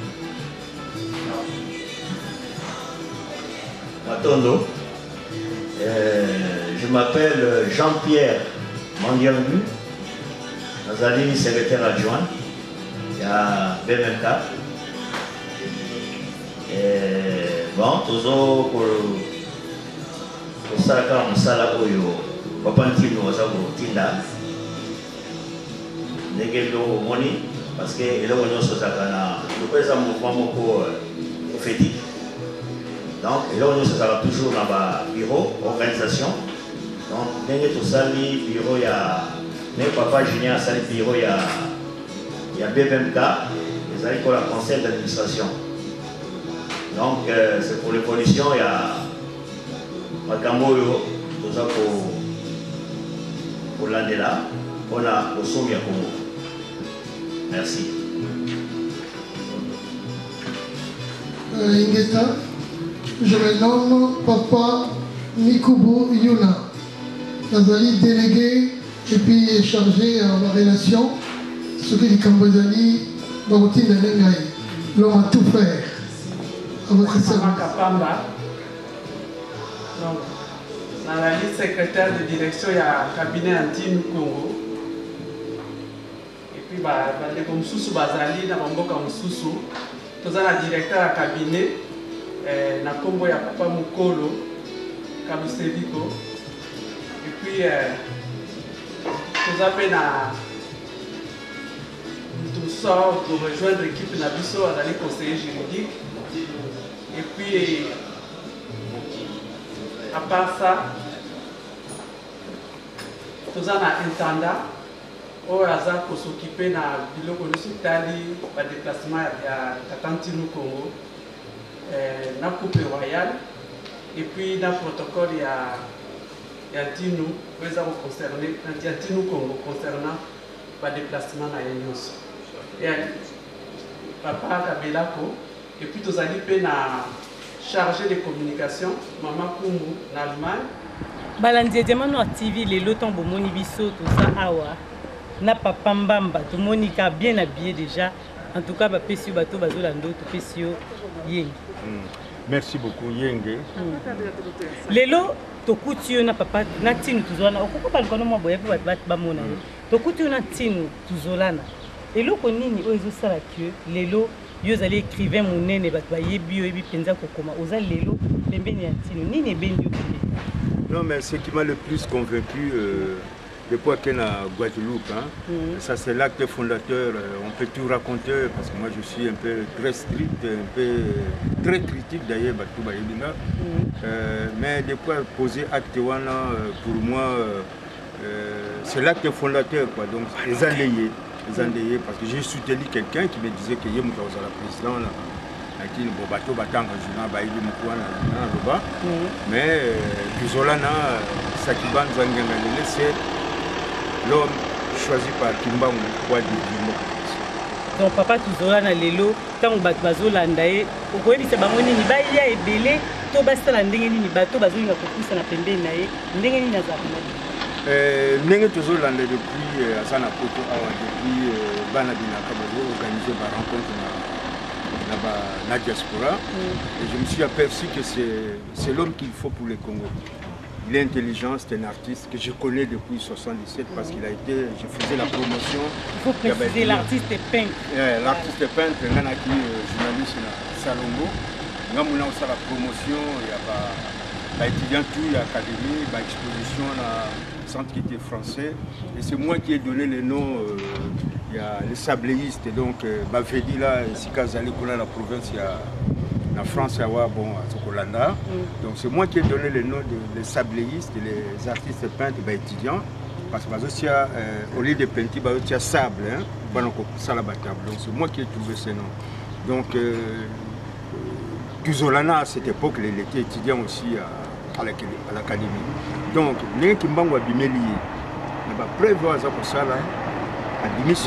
Matondo, euh, je m'appelle Jean-Pierre Mandiangu, Nazali, secrétaire adjoint, il y a B B M K. Et bon, toujours pour ça, quand on s'en a eu, papa Ntino, on s'en a eu Tinda. N'égalo Moni, parce que il a eu ce Zakana, le président mouvement prophétique. Donc, il a eu ce Zakana toujours dans le bureau, organisation. Donc, n'égalo tout ça, le bureau, il y a, mais papa Julien, ça le bureau, il y a, il y a B B M K, ils ont eu le conseil d'administration. Donc, euh, c'est pour les pollutions, il y a Makambo, tout ça pour, pour l'Andela, on a au Somia Congo. Merci. Euh, Ingeta, je me nomme Papa Nikubu Yuna. Nazali délégué et puis chargé en relation, ce qui est Cambodanie, Baroutine de Nengaï. L'homme a tout fait. Kapamba. Donc, dans la liste secrétaire de direction, il y a un cabinet anti Congo. Et puis, il y a comme Soussou Bazali, dans le comme Soussou. Tout ça, le directeur du cabinet, dans le Congo, il y a Papa Mukolo, Kabuseviko. Et puis, tout ça, il y a tout ça pour rejoindre l'équipe Nabiso, dans les conseillers juridiques. Et puis, à part ça, nous avons un intendant au hasard pour s'occuper de bilo Tali, le déplacement à Katantinu Congo, dans le couple royal. Et puis, dans le protocole, il y a Tinu, concerné, Tinu Congo concernant le déplacement à Yanyos. Et Papa Kabelako. Et puis, nous allons chargé de communication, Maman Kumbu, en Allemagne. Balandier Diamano T V, les lots tombent au Monibiso, tout ça, awa. Na papa Mbamba, tout Monica bien habillé déjà. En tout cas, Pessio Bato, Bazolando, tout Pessio Yeng. Merci beaucoup, Yeng. Les lots, to couture na papa, na tinu tuzolana. Okoko pas le kono mo boye pour battre bamona. To couture na tinu tuzolana. Et l'eau konini oizo sala que les lots. Yo zali écrivain monene bat ba yebi yo yebi penza kokoma oza lelo pembeni ya tino nini bendi. Non mais ce qui m'a le plus convaincu euh, depuis qu'on a Guadeloupe, hein, mm. ça c'est l'acte fondateur, euh, on peut tout raconter parce que moi je suis un peu très strict, un peu très critique d'ailleurs bah, tout bah, mm. euh, mais depuis poser acte wana euh, pour moi euh, c'est l'acte fondateur quoi, donc les alliés. Les endeuillés, parce que j'ai soutenu quelqu'un qui me disait que Yémou était la présidente, qui est bateau battant mais Kizolana, Sakiban Zangangalele, c'est l'homme choisi par Kimbamu pour dire donc papa Kizolana Lelo, tant que Bazolanda, au coin de Sabamoni, Nibaya et Belé, Tobasta Ndengeni, Bato Bazouina Kokusa na Pembe Nae, Ndengeni Nazarina. Ndenge tozolanda depuis Azana Poto Awa, depuis Bana Binaka Bazo organisé par rencontre dans la diaspora. Mm. Et je me suis aperçu que c'est l'homme qu'il faut pour le Congo. Il est intelligent, c'est un artiste que je connais depuis soixante-dix-sept parce qu'il a été, je faisais la promotion. Il faut préciser, l'artiste est peintre. Yeah, l'artiste est peintre, il y a qui journaliste à Salongo. Il y a la promotion, il y a bah, étudiant tout, il y a académie, bah, exposition, le centre qui était français. Et c'est moi qui ai donné les noms. Euh, il y a les sabléistes, donc euh, Bavedi là, ici quand j'allais connaître la province, il y a la France, il y a bon, à Sokolanda. Mm. Donc c'est moi qui ai donné les noms des sabléistes, les artistes peintres, bah, étudiants. Parce que euh, au lieu de peinture, bah, il y a sable, hein, donc c'est moi qui ai trouvé ces noms. Donc, euh, Tuzolana à cette époque, il était étudiant aussi à, à l'académie. Donc, les qui m'ont abîmé, il y a preuve pour ça, là, tous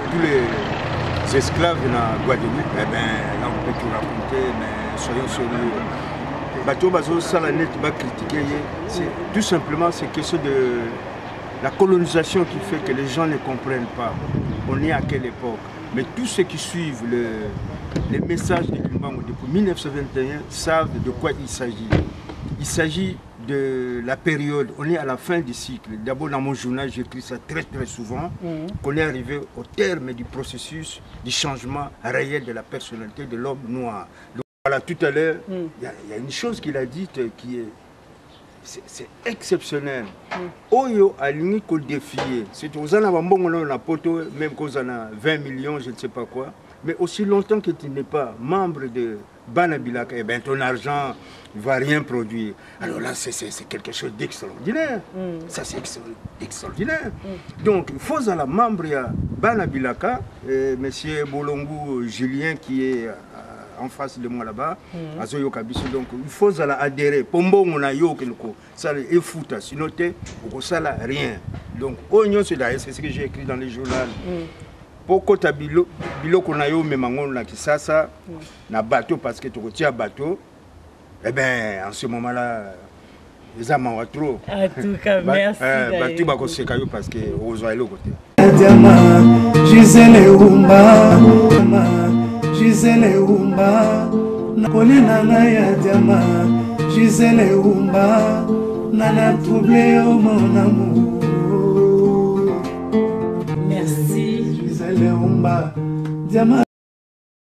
les esclaves dans Guadeloupe, eh bien, là on peut tout raconter, mais soyons sérieux. Bateau Bazo, ça, la net, va critiquer, tout simplement, c'est question de la colonisation qui fait que les gens ne comprennent pas. On est à quelle époque? Mais tous ceux qui suivent le, les messages de Kimbangu depuis mille neuf cent vingt et un savent de quoi il s'agit. Il s'agit de la période, on est à la fin du cycle. D'abord dans mon journal, j'écris ça très très souvent, mmh. qu'on est arrivé au terme du processus du changement réel de la personnalité de l'homme noir. Donc, voilà, tout à l'heure, il mmh. y, y a une chose qu'il a dite qui est c'est exceptionnel. Oyo a l'unique qu'au défier. C'est aux en avant bon on a poto, même qu'on en a vingt millions, je ne sais pas quoi. Mais aussi longtemps que tu n'es pas membre de Banabilaka, eh ben ton argent ne va rien produire. Alors là, c'est quelque chose d'extraordinaire. Mm. Ça, c'est extraordinaire. Mm. Donc, il faut à la membre de Banabilaka, M. Bolongo Julien qui est en face de moi là-bas, mm. donc il faut adhérer. Pombo on a yo ça est foutu, sinon ça n'a rien. Donc c'est ce que j'ai écrit dans les journaux. Pourquoi tu bilo bilo qu'on a yo même on a qui ça ça na bateau parce que tu retiens bateau. Eh ben en ce moment-là les amants ont trop. En tout cas merci. Bateau ba ko seka yo parce que aux oiseaux côté. Gisele Umba Gisele Umba Nakole nana ya diama Gisele Umba Nana troublé au mon amour. Merci Gisele Umba Diama